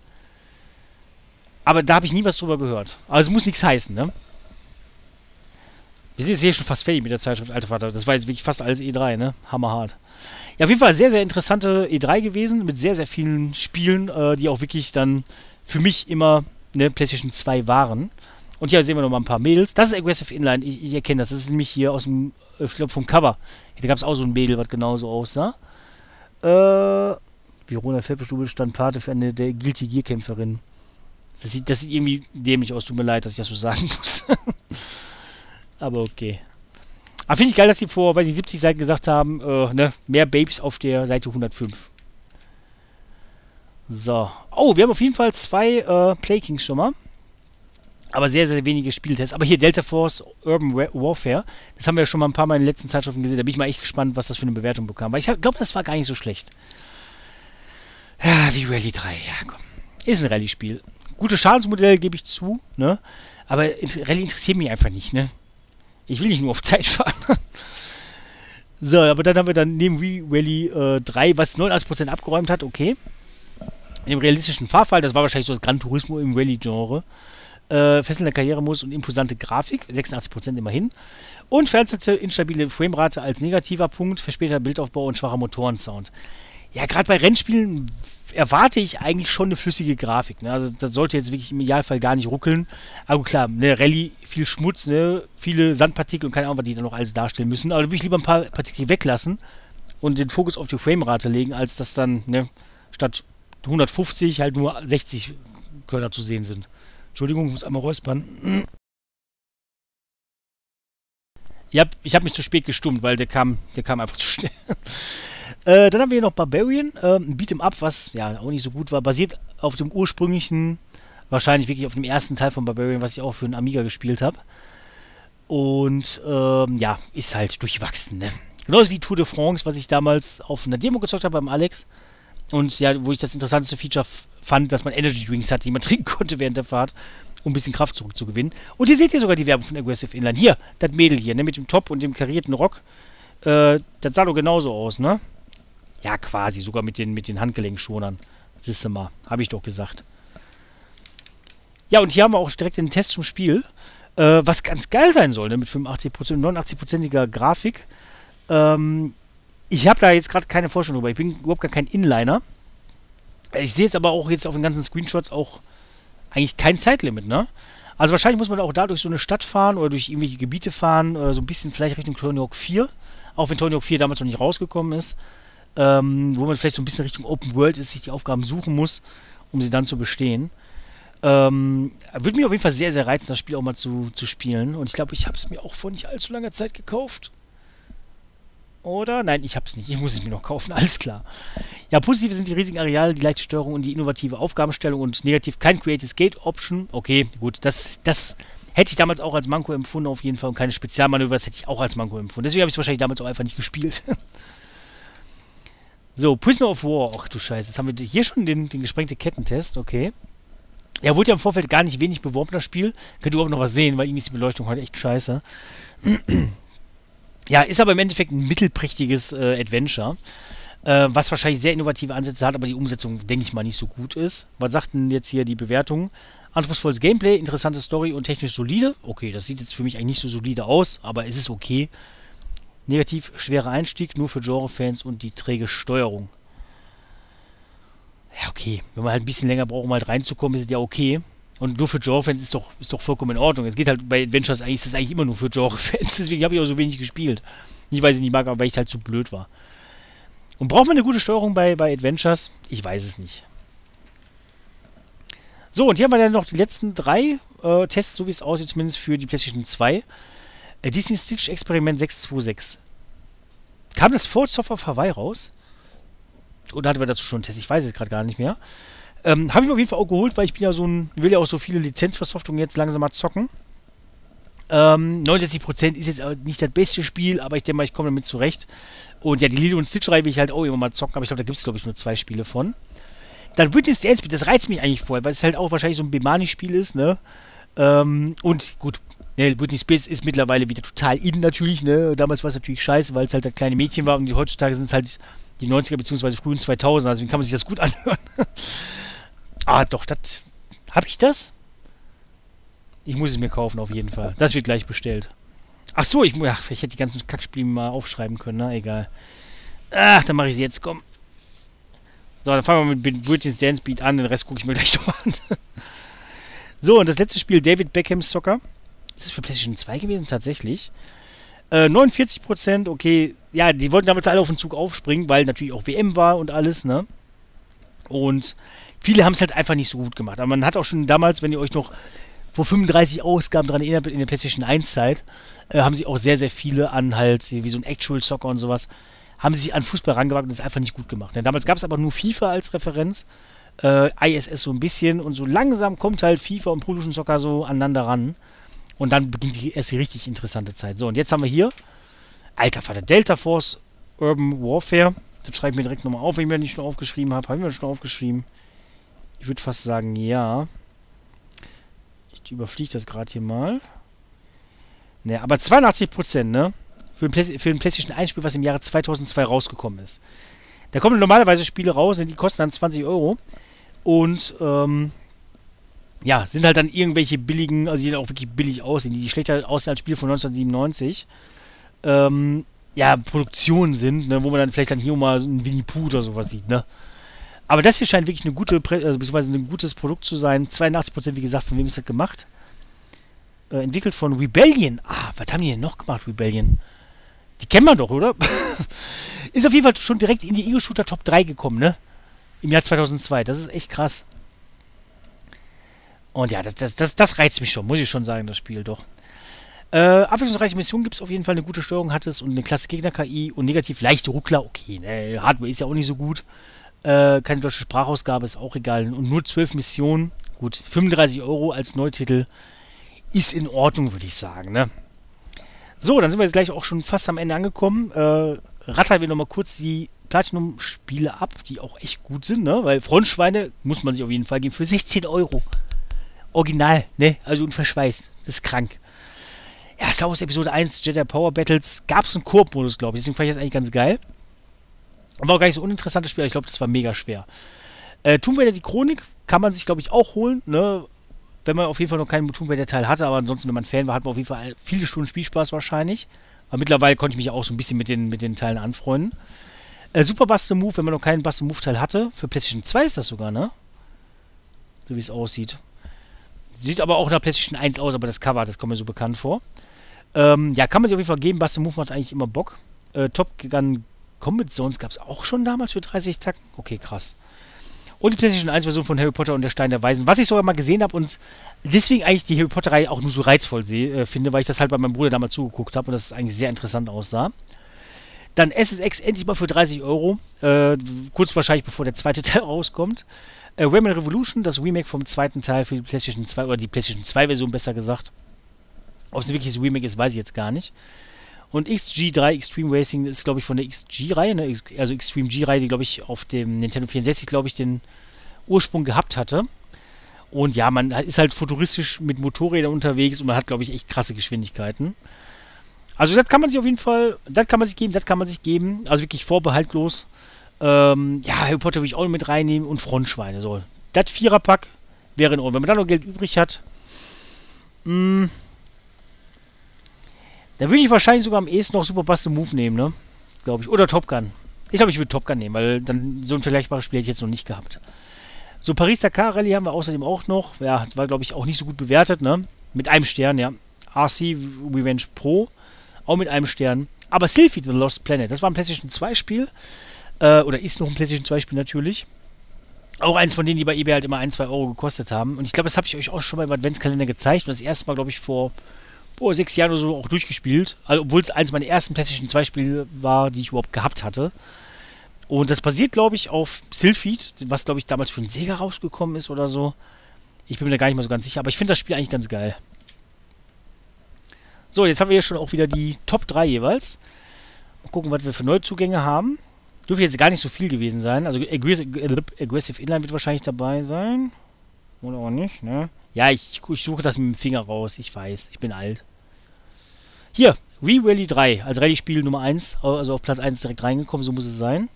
Aber da habe ich nie was drüber gehört. Aber es muss nichts heißen, ne? Wir sind jetzt hier schon fast fertig mit der Zeitschrift, alter Vater. Das war jetzt wirklich fast alles E drei, ne? Hammerhart. Ja, auf jeden Fall sehr, sehr interessante E drei gewesen, mit sehr, sehr vielen Spielen, äh, die auch wirklich dann für mich immer ne, PlayStation zwei waren. Und hier sehen wir noch mal ein paar Mädels. Das ist Aggressive Inline, ich, ich erkenne das. Das ist nämlich hier aus dem, ich glaube vom Cover. Da gab es auch so ein Mädel, was genauso aussah. Äh, Verona Feldbestubel stand Pate für eine der Guilty Gear Kämpferin. Das sieht, das sieht irgendwie dämlich aus, tut mir leid, dass ich das so sagen muss. Aber okay. Aber finde ich geil, dass die vor, weiß ich, siebzig Seiten gesagt haben, äh, ne, mehr Babes auf der Seite hundertfünf. So. Oh, wir haben auf jeden Fall zwei äh, Playkings schon mal. Aber sehr, sehr wenige Spieltests. Aber hier Delta Force Urban Warfare, das haben wir ja schon mal ein paar Mal in den letzten Zeitschriften gesehen. Da bin ich mal echt gespannt, was das für eine Bewertung bekam. Weil ich glaube, das war gar nicht so schlecht. Ja, wie Rally drei, ja komm. Ist ein Rallye-Spiel. Gute Schadensmodelle gebe ich zu, ne? Aber Rallye interessiert mich einfach nicht, ne? Ich will nicht nur auf Zeit fahren. So, aber dann haben wir dann neben Rally äh, drei, was neunundachtzig Prozent abgeräumt hat, okay. Im realistischen Fahrfall, das war wahrscheinlich so das Gran Turismo im Rally-Genre. Äh, fesselnder Karrieremodus und imposante Grafik, sechsundachtzig Prozent immerhin. Und vereinzelte instabile Framerate als negativer Punkt, verspäteter Bildaufbau und schwacher Motorensound. Ja, gerade bei Rennspielen erwarte ich eigentlich schon eine flüssige Grafik. Ne? Also das sollte jetzt wirklich im Idealfall gar nicht ruckeln. Aber klar, ne, Rallye, viel Schmutz, ne, viele Sandpartikel und keine Ahnung, was die dann noch alles darstellen müssen. Aber da würde ich lieber ein paar Partikel weglassen und den Fokus auf die Framerate legen, als dass dann ne, statt hundertfünfzig halt nur sechzig Körner zu sehen sind. Entschuldigung, ich muss einmal räuspern. Ja, ich habe mich zu spät gestummt, weil der kam, der kam einfach zu schnell. äh, dann haben wir hier noch Barbarian, äh, ein Beat'em Up, was ja auch nicht so gut war, basiert auf dem ursprünglichen, wahrscheinlich wirklich auf dem ersten Teil von Barbarian, was ich auch für einen Amiga gespielt habe. Und ähm, ja, ist halt durchwachsen, ne? Genauso wie Tour de France, was ich damals auf einer Demo gezockt habe beim Alex. Und ja, wo ich das interessanteste Feature fand, dass man Energy Drinks hatte, die man trinken konnte während der Fahrt, um ein bisschen Kraft zurückzugewinnen. Und hier seht ihr sogar die Werbung von Aggressive Inline. Hier, das Mädel hier, ne, mit dem Top und dem karierten Rock. Äh, das sah doch genauso aus, ne? Ja, quasi, sogar mit den, mit den Handgelenkschonern. Siehst du mal, habe ich doch gesagt. Ja, und hier haben wir auch direkt den Test zum Spiel, äh, was ganz geil sein soll, ne, mit fünfundachtzig Prozent, neunundachtzig-prozentiger Grafik. Ähm, ich habe da jetzt gerade keine Vorstellung drüber. Ich bin überhaupt gar kein Inliner. Ich sehe jetzt aber auch jetzt auf den ganzen Screenshots auch eigentlich kein Zeitlimit, ne? Also wahrscheinlich muss man auch da durch so eine Stadt fahren oder durch irgendwelche Gebiete fahren, oder so ein bisschen vielleicht Richtung Tony Hawk vier, auch wenn Tony Hawk vier damals noch nicht rausgekommen ist, ähm, wo man vielleicht so ein bisschen Richtung Open World ist, sich die Aufgaben suchen muss, um sie dann zu bestehen. Ähm, würde mich auf jeden Fall sehr, sehr reizen, das Spiel auch mal zu, zu spielen. Und ich glaube, ich habe es mir auch vor nicht allzu langer Zeit gekauft. Oder? Nein, ich habe es nicht. Ich muss es mir noch kaufen, alles klar. Ja, positiv sind die riesigen Areale, die leichte Steuerung und die innovative Aufgabenstellung und negativ kein Creative Gate Option. Okay, gut, das, das hätte ich damals auch als Manko empfunden auf jeden Fall und keine Spezialmanöver, das hätte ich auch als Manko empfunden. Deswegen habe ich es wahrscheinlich damals auch einfach nicht gespielt. So, Prisoner of War. Ach du Scheiße, jetzt haben wir hier schon den, den gesprengte Kettentest, okay. Ja, wurde ja im Vorfeld gar nicht wenig beworben, das Spiel. Könnt ihr überhaupt noch was sehen, weil irgendwie ist die Beleuchtung heute echt scheiße. Ja, ist aber im Endeffekt ein mittelprächtiges äh, Adventure, äh, was wahrscheinlich sehr innovative Ansätze hat, aber die Umsetzung, denke ich mal, nicht so gut ist. Was sagt denn jetzt hier die Bewertung? Anspruchsvolles Gameplay, interessante Story und technisch solide. Okay, das sieht jetzt für mich eigentlich nicht so solide aus, aber es ist okay. Negativ, schwerer Einstieg, nur für Genre-Fans und die träge Steuerung. Ja, okay. Wenn man halt ein bisschen länger braucht, um halt reinzukommen, ist es ja okay. Und nur für Genre-Fans ist doch, ist doch vollkommen in Ordnung. Es geht halt bei Adventures eigentlich, ist es eigentlich immer nur für Genre-Fans. Deswegen habe ich auch so wenig gespielt. Nicht, weil ich nicht mag, aber weil ich halt zu blöd war. Und braucht man eine gute Steuerung bei, bei Adventures? Ich weiß es nicht. So, und hier haben wir dann noch die letzten drei äh, Tests, so wie es aussieht, zumindest für die PlayStation zwei. Äh, Disney Stitch Experiment sechs zwei sechs. Kam das vor Software of Hawaii raus? Oder hatten wir dazu schon einen Test? Ich weiß es gerade gar nicht mehr. Ähm, habe ich mir auf jeden Fall auch geholt, weil ich bin ja so ein, will ja auch so viele Lizenzversoftungen jetzt langsam mal zocken. Ähm, neunundsechzig Prozent ist jetzt nicht das beste Spiel, aber ich denke mal, ich komme damit zurecht. Und ja, die Lilo und Stitch-Reihe will ich halt auch immer mal zocken, aber ich glaube, da gibt es, glaube ich, nur zwei Spiele von. Dann Witness the Airspeed, das reizt mich eigentlich voll, weil es halt auch wahrscheinlich so ein Bemani-Spiel ist, ne? Ähm, und gut, ne, Britney Spears ist mittlerweile wieder total in natürlich, ne? Damals war es natürlich scheiße, weil es halt das kleine Mädchen war und die, heutzutage sind es halt die neunziger bzw. frühen zweitausender, also deswegen kann man sich das gut anhören. Ah, doch, das... Hab ich das? Ich muss es mir kaufen, auf jeden Fall. Das wird gleich bestellt. Ach so, ich, ach, ich hätte die ganzen Kackspiele mal aufschreiben können, na, egal. Ach, dann mache ich sie jetzt, komm. So, dann fangen wir mit Britain's Dance Beat an, den Rest gucke ich mir gleich noch an. So, und das letzte Spiel, David Beckham's Soccer. Ist das für PlayStation zwei gewesen? Tatsächlich. Äh, neunundvierzig Prozent, okay. Ja, die wollten damals alle auf den Zug aufspringen, weil natürlich auch W M war und alles, ne? Und viele haben es halt einfach nicht so gut gemacht. Aber man hat auch schon damals, wenn ihr euch noch vor fünfunddreißig Ausgaben dran erinnert, in der PlayStation eins Zeit, äh, haben sich auch sehr, sehr viele an halt, wie so ein Actual Soccer und sowas, haben sie sich an Fußball rangewagt und das ist einfach nicht gut gemacht. Ne? Damals gab es aber nur FIFA als Referenz, äh, I S S so ein bisschen und so langsam kommt halt FIFA und Pro Evolution Soccer so aneinander ran und dann beginnt die, erst die richtig interessante Zeit. So, und jetzt haben wir hier, alter Vater, Delta Force Urban Warfare. Das schreibe ich mir direkt nochmal auf, wenn ich mir das nicht schon aufgeschrieben habe. Habe ich mir das schon aufgeschrieben? Ich würde fast sagen, ja. Ich überfliege das gerade hier mal. Ne, aber zweiundachtzig Prozent, ne? Für ein, Play für ein PlayStation eins Spiel, was im Jahre zweitausendzwei rausgekommen ist. Da kommen normalerweise Spiele raus, und die kosten dann zwanzig Euro. Und, ähm, ja, sind halt dann irgendwelche billigen, also die dann auch wirklich billig aussehen, die schlechter aussehen als Spiel von neunzehnhundertsiebenundneunzig. Ähm, ja, Produktionen sind, ne, wo man dann vielleicht dann hier mal so ein Winnie Pooh oder sowas sieht, ne? Aber das hier scheint wirklich eine gute, also beziehungsweise ein gutes Produkt zu sein. zweiundachtzig Prozent, wie gesagt, von wem ist das gemacht? Äh, entwickelt von Rebellion. Ah, was haben die denn noch gemacht, Rebellion? Die kennen wir doch, oder? Ist auf jeden Fall schon direkt in die Ego-Shooter Top drei gekommen, ne? Im Jahr zweitausendzwei. Das ist echt krass. Und ja, das, das, das, das reizt mich schon, muss ich schon sagen, das Spiel doch. Äh, abwechslungsreiche Missionen gibt es auf jeden Fall, eine gute Steuerung hat es und eine klasse Gegner-K I und negativ leichte Ruckler, okay, ne, Hardware ist ja auch nicht so gut. Äh, keine deutsche Sprachausgabe, ist auch egal. Und nur zwölf Missionen, gut, fünfunddreißig Euro als Neutitel ist in Ordnung, würde ich sagen, ne? So, dann sind wir jetzt gleich auch schon fast am Ende angekommen. Äh, rattern wir nochmal kurz die Platinum-Spiele ab, die auch echt gut sind, ne? Weil Frontschweine muss man sich auf jeden Fall geben für sechzehn Euro. Original, ne? Also unverschweißt. Das ist krank. Ja, Star Wars Episode eins, Jedi Power Battles, gab es einen Koop-Modus, glaube ich. Deswegen fand ich das eigentlich ganz geil. War auch gar nicht so ein uninteressantes Spiel, aber ich glaube, das war mega schwer. Äh, Tomb Raider, die Chronik, kann man sich, glaube ich, auch holen, ne? Wenn man auf jeden Fall noch keinen Tomb Raider-Teil hatte, aber ansonsten, wenn man Fan war, hat man auf jeden Fall viele Stunden Spielspaß wahrscheinlich. Aber mittlerweile konnte ich mich auch so ein bisschen mit den, mit den Teilen anfreunden. Äh, Super Buster Move, wenn man noch keinen Buster Move-Teil hatte. Für PlayStation zwei ist das sogar, ne? So wie es aussieht. Sieht aber auch nach PlayStation eins aus, aber das Cover, das kommt mir so bekannt vor. Ähm, ja, kann man sich auf jeden Fall geben. Buster Move macht eigentlich immer Bock. Äh, Top Gun Combat Zones gab es auch schon damals für dreißig Tacken. Okay, krass. Und die PlayStation eins Version von Harry Potter und der Stein der Weisen, was ich sogar mal gesehen habe und deswegen eigentlich die Harry Potter-Reihe auch nur so reizvoll sehe, äh, finde, weil ich das halt bei meinem Bruder damals zugeguckt habe und das eigentlich sehr interessant aussah. Dann S S X endlich mal für dreißig Euro, äh, kurz wahrscheinlich bevor der zweite Teil rauskommt. Äh, Rayman Revolution, das Remake vom zweiten Teil für die PlayStation zwei, oder die PlayStation zwei Version besser gesagt. Ob es ein wirkliches Remake ist, weiß ich jetzt gar nicht. Und X G drei Extreme Racing ist, glaube ich, von der X G-Reihe, ne? Also Extreme G-Reihe, die, glaube ich, auf dem Nintendo vierundsechzig, glaube ich, den Ursprung gehabt hatte. Und ja, man ist halt futuristisch mit Motorrädern unterwegs und man hat, glaube ich, echt krasse Geschwindigkeiten. Also das kann man sich auf jeden Fall, das kann man sich geben, das kann man sich geben. Also wirklich vorbehaltlos. Ähm, ja, Harry Potter will ich auch noch mit reinnehmen und Frontschweine. So, das Viererpack wäre in Ordnung. Wenn man da noch Geld übrig hat, mh, da würde ich wahrscheinlich sogar am ehesten noch Super Buster Move nehmen, ne? Glaube ich. Oder Top Gun. Ich glaube, ich würde Top Gun nehmen, weil dann so ein vergleichbares Spiel hätte ich jetzt noch nicht gehabt. So, Paris-Dakar Rallye haben wir außerdem auch noch. Ja, war, glaube ich, auch nicht so gut bewertet, ne? Mit einem Stern, ja. R C Revenge Pro, auch mit einem Stern. Aber Sylphie The Lost Planet, das war ein PlayStation zwei Spiel. Äh, oder ist noch ein PlayStation zwei Spiel natürlich. Auch eins von denen, die bei eBay halt immer ein, zwei Euro gekostet haben. Und ich glaube, das habe ich euch auch schon mal im Adventskalender gezeigt. Und das erste Mal, glaube ich, vor boah, sechs Jahren oder so auch durchgespielt. Also, obwohl es eins meiner ersten PlayStation zwei Spiele war, die ich überhaupt gehabt hatte. Und das basiert, glaube ich, auf Sylphid, was, glaube ich, damals für einen Sega rausgekommen ist oder so. Ich bin mir da gar nicht mal so ganz sicher, aber ich finde das Spiel eigentlich ganz geil. So, jetzt haben wir hier schon auch wieder die Top drei jeweils. Mal gucken, was wir für Neuzugänge haben. Dürfte jetzt gar nicht so viel gewesen sein. Also Aggressive Inline wird wahrscheinlich dabei sein. Oder auch nicht, ne? Ja, ich, ich suche das mit dem Finger raus. Ich weiß, ich bin alt. Hier, Re-Rally drei, als Rallye-Spiel Nummer eins, also auf Platz eins direkt reingekommen, so muss es sein.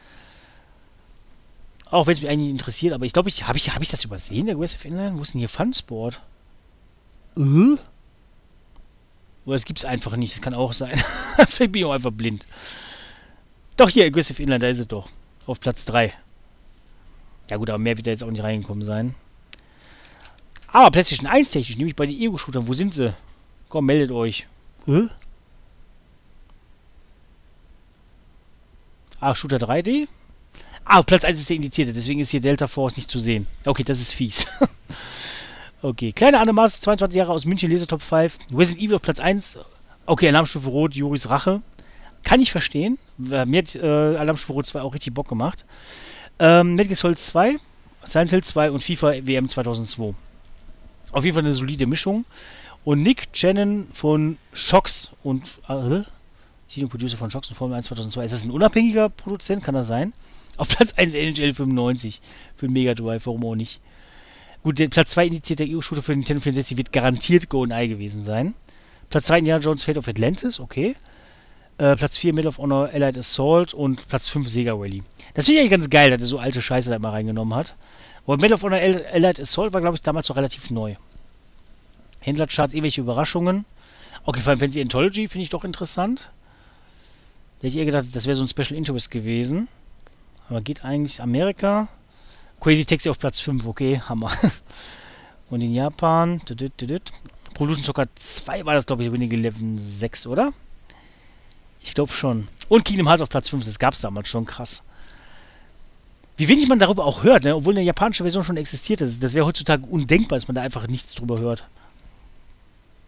Auch wenn es mich eigentlich interessiert, aber ich glaube, ich habe ich, hab ich das übersehen, der Aggressive Inline? Wo ist denn hier Funsport? Äh? Oder das gibt es einfach nicht, das kann auch sein. Vielleicht bin ich auch einfach blind. Doch, hier, Aggressive Inline, da ist es doch. Auf Platz drei. Ja gut, aber mehr wird da jetzt auch nicht reingekommen sein. Aber PlayStation eins technisch, nämlich bei den Ego-Shootern, wo sind sie? Komm, meldet euch. Hä? Ah, Shooter drei D? Ah, Platz eins ist der indizierte, deswegen ist hier Delta Force nicht zu sehen. Okay, das ist fies. Okay, kleine Annemaß, zweiundzwanzig Jahre aus München, Leser Top fünf. Resident Evil auf Platz eins. Okay, Alarmstufe Rot, Juris Rache. Kann ich verstehen. Mir hat äh, Alarmstufe Rot zwei auch richtig Bock gemacht. Ähm, Metal Gear Solid zwei, Silent Hill zwei und FIFA W M zweitausendzwei. Auf jeden Fall eine solide Mischung. Und Nick Shannon von Shox und äh, Senior Producer von Shox und Formel eins zweitausendzwei. Ist das ein unabhängiger Produzent? Kann das sein? Auf Platz eins N H L fünfundneunzig für Mega Drive, warum auch nicht. Gut, der Platz zwei indizierter Ego-Shooter für Nintendo vierundsechzig wird garantiert GoldenEye gewesen sein. Platz drei Indiana Jones Fate of Atlantis, okay. Äh, Platz vier Medal of Honor Allied Assault und Platz fünf Sega Rally. Das finde ich eigentlich ganz geil, dass er so alte Scheiße da mal reingenommen hat. Aber Medal of Honor Allied Assault war, glaube ich, damals noch relativ neu. Händlercharts, irgendwelche Überraschungen. Okay, Final Fantasy Anthology finde ich doch interessant. Da hätte ich eher gedacht, das wäre so ein Special Interest gewesen. Aber geht eigentlich Amerika. Crazy Taxi auf Platz fünf, okay, Hammer. Und in Japan, Production Soccer zwei war das, glaube ich, Winning Eleven sechs, oder? Ich glaube schon. Und Kingdom Hearts auf Platz fünf, das gab es damals schon, krass. Wie wenig man darüber auch hört, ne? Obwohl eine japanische Version schon existiert ist. Das wäre heutzutage undenkbar, dass man da einfach nichts drüber hört.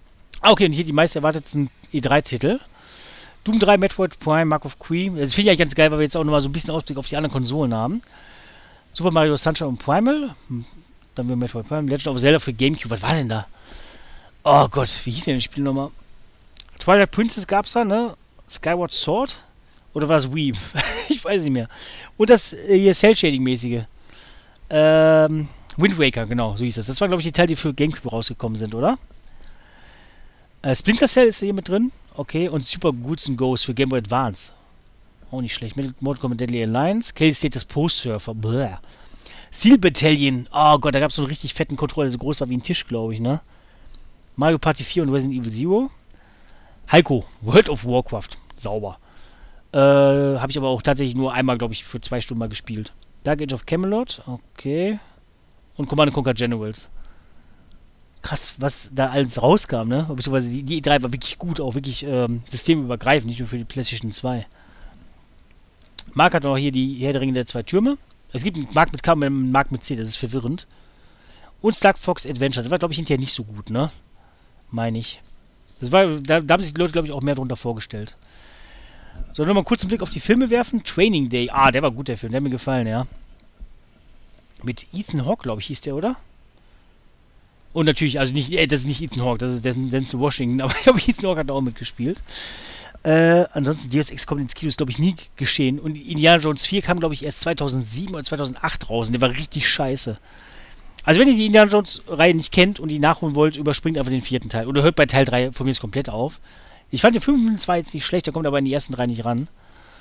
Ah, okay, und hier die meist erwartetsten E drei Titel. Doom drei, Metroid Prime, Mark of Queen. Das finde ich eigentlich ganz geil, weil wir jetzt auch nochmal so ein bisschen Ausblick auf die anderen Konsolen haben. Super Mario Sunshine und Primal. Hm, dann wir Metroid Prime. Legend of Zelda für GameCube. Was war denn da? Oh Gott, wie hieß denn das Spiel nochmal? Twilight Princess gab's da, ne? Skyward Sword? Oder war es Wii? Ich weiß nicht mehr. Und das äh, hier Cell-Shading-mäßige. Ähm, Wind Waker, genau, so hieß das. Das war, glaube ich, die Teile, die für GameCube rausgekommen sind, oder? Äh, Splinter Cell ist hier mit drin. Okay, und Super Goods and Goes für Game Boy Advance. Auch nicht schlecht. Mortal Kombat Deadly Alliance. Case Status Post Surfer. Bläh. Seal Battalion. Oh Gott, da gab es so einen richtig fetten Controller, der so groß war wie ein Tisch, glaube ich, ne? Mario Party vier und Resident Evil Zero. Heiko, World of Warcraft. Sauber. Äh, habe ich aber auch tatsächlich nur einmal, glaube ich, für zwei Stunden mal gespielt. Dark Age of Camelot. Okay. Und Command and Conquer Generals. Krass, was da alles rauskam, ne? Beziehungsweise die, die E drei war wirklich gut, auch wirklich ähm, systemübergreifend, nicht nur für die PlayStation zwei. Mark hat auch hier die Herr der Ringe der zwei Türme. Es gibt einen Mark mit K und einen Mark mit C, das ist verwirrend. Und Star Fox Adventure, das war, glaube ich, hinterher nicht so gut, ne? Meine ich. Das war, da, da haben sich die Leute, glaube ich, auch mehr drunter vorgestellt. So, nochmal kurz einen Blick auf die Filme werfen. Training Day. Ah, der war gut, der Film, der hat mir gefallen, ja. Mit Ethan Hawke, glaube ich, hieß der, oder? Und natürlich, also nicht, äh, das ist nicht Ethan Hawke, das ist Denzel Washington, aber ich glaube, Ethan Hawke hat auch mitgespielt. Äh, ansonsten Deus Ex kommt ins Kino, ist, glaube ich, nie geschehen. Und Indiana Jones vier kam, glaube ich, erst zweitausendsieben oder zweitausendacht raus und der war richtig scheiße. Also wenn ihr die Indiana Jones-Reihe nicht kennt und die nachholen wollt, überspringt einfach den vierten Teil. Oder hört bei Teil drei von mir jetzt komplett auf. Ich fand den fünften zwar jetzt nicht schlecht, der kommt aber in die ersten drei nicht ran.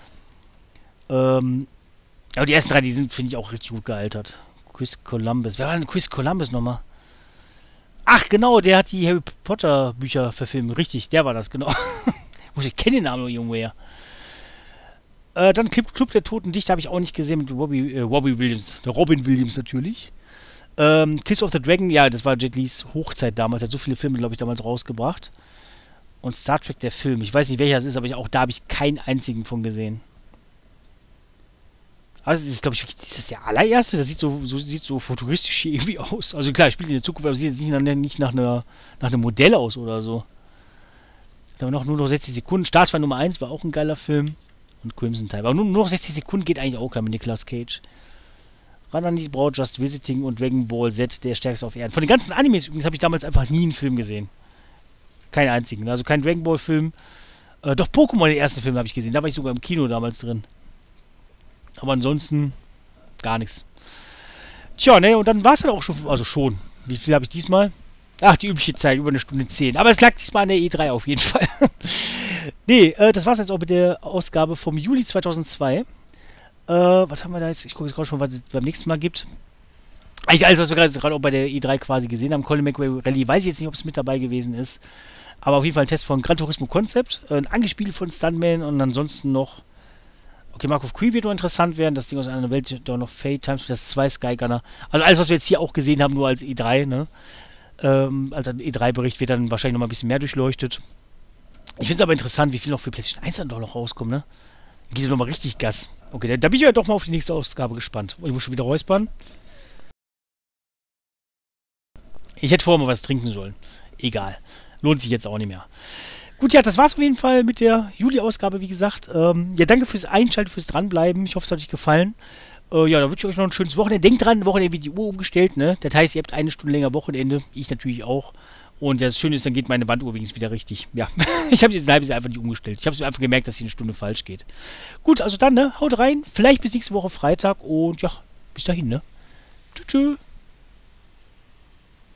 Ähm, aber die ersten drei, die sind, finde ich, auch richtig gut gealtert. Chris Columbus. Wer war denn Chris Columbus nochmal? Ach, genau, der hat die Harry Potter Bücher verfilmt. Richtig, der war das, genau. Ich kenne den Namen nur irgendwoher. Äh, dann Club, Club der Toten Dichter habe ich auch nicht gesehen mit Robbie, äh, Robbie Williams. Der Robin Williams natürlich. Ähm, Kiss of the Dragon, ja, das war Jet Lis Hochzeit damals. Er hat so viele Filme, glaube ich, damals rausgebracht. Und Star Trek, der Film. Ich weiß nicht, welcher es ist, aber ich, auch da habe ich keinen einzigen von gesehen. Also, das ist, glaube ich, wirklich, das ist der allererste. Das sieht so, so, sieht so futuristisch hier irgendwie aus. Also, klar, ich spiele in der Zukunft, aber sieht jetzt nicht nach, nicht nach, einer, nach einem Modell aus oder so. Da haben wir noch nur noch sechzig Sekunden. Staatsfeind Nummer eins war auch ein geiler Film. Und Crimson Tide. Aber nur, nur noch sechzig Sekunden geht eigentlich auch klar mit Nicolas Cage. Ran an die Braut, Just Visiting und Dragon Ball Z, der stärkste auf Erden. Von den ganzen Animes übrigens habe ich damals einfach nie einen Film gesehen. Keinen einzigen. Also kein Dragon Ball Film. Äh, doch Pokémon, den ersten Film habe ich gesehen. Da war ich sogar im Kino damals drin. Aber ansonsten gar nichts. Tja, ne, und dann war es halt auch schon, also schon. Wie viel habe ich diesmal? Ach, die übliche Zeit, über eine Stunde zehn. Aber es lag diesmal an der E drei auf jeden Fall. Nee, äh, das war's jetzt auch mit der Ausgabe vom Juli zweitausendzwei. Äh, was haben wir da jetzt? Ich gucke jetzt gerade schon, was es beim nächsten Mal gibt. Eigentlich alles, was wir gerade auch bei der E drei quasi gesehen haben. Colin McRae Rally, weiß ich jetzt nicht, ob es mit dabei gewesen ist. Aber auf jeden Fall ein Test von Gran Turismo Concept. Äh, ein angespielt von Stuntman und ansonsten noch. Okay, Mark of Queen wird noch interessant werden. Das Ding aus einer Welt, Dawn of Fate, Times das zwei Sky Gunner. Also alles, was wir jetzt hier auch gesehen haben, nur als E drei, ne? Ähm, als ein E drei Bericht wird dann wahrscheinlich noch mal ein bisschen mehr durchleuchtet. Ich finde es aber interessant, wie viel noch für PlayStation eins dann doch noch rauskommt, ne? Dann geht ja nochmal richtig Gas. Okay, da, da bin ich ja doch mal auf die nächste Ausgabe gespannt. Oh, ich muss schon wieder räuspern. Ich hätte vorher mal was trinken sollen. Egal. Lohnt sich jetzt auch nicht mehr. Gut, ja, das war's auf jeden Fall mit der Juli-Ausgabe, wie gesagt. Ähm, ja, danke fürs Einschalten, fürs Dranbleiben. Ich hoffe, es hat euch gefallen. Äh, ja, da wünsche ich euch noch ein schönes Wochenende. Denkt dran, Wochenende wird die Uhr umgestellt, ne? Das heißt, ihr habt eine Stunde länger Wochenende. Ich natürlich auch. Und das Schöne ist, dann geht meine Wanduhr übrigens wieder richtig. Ja, ich habe jetzt ein halbes Jahr einfach nicht umgestellt. Ich habe es einfach gemerkt, dass sie eine Stunde falsch geht. Gut, also dann, ne? Haut rein. Vielleicht bis nächste Woche Freitag. Und ja, bis dahin, ne? Tschüss, tschüss.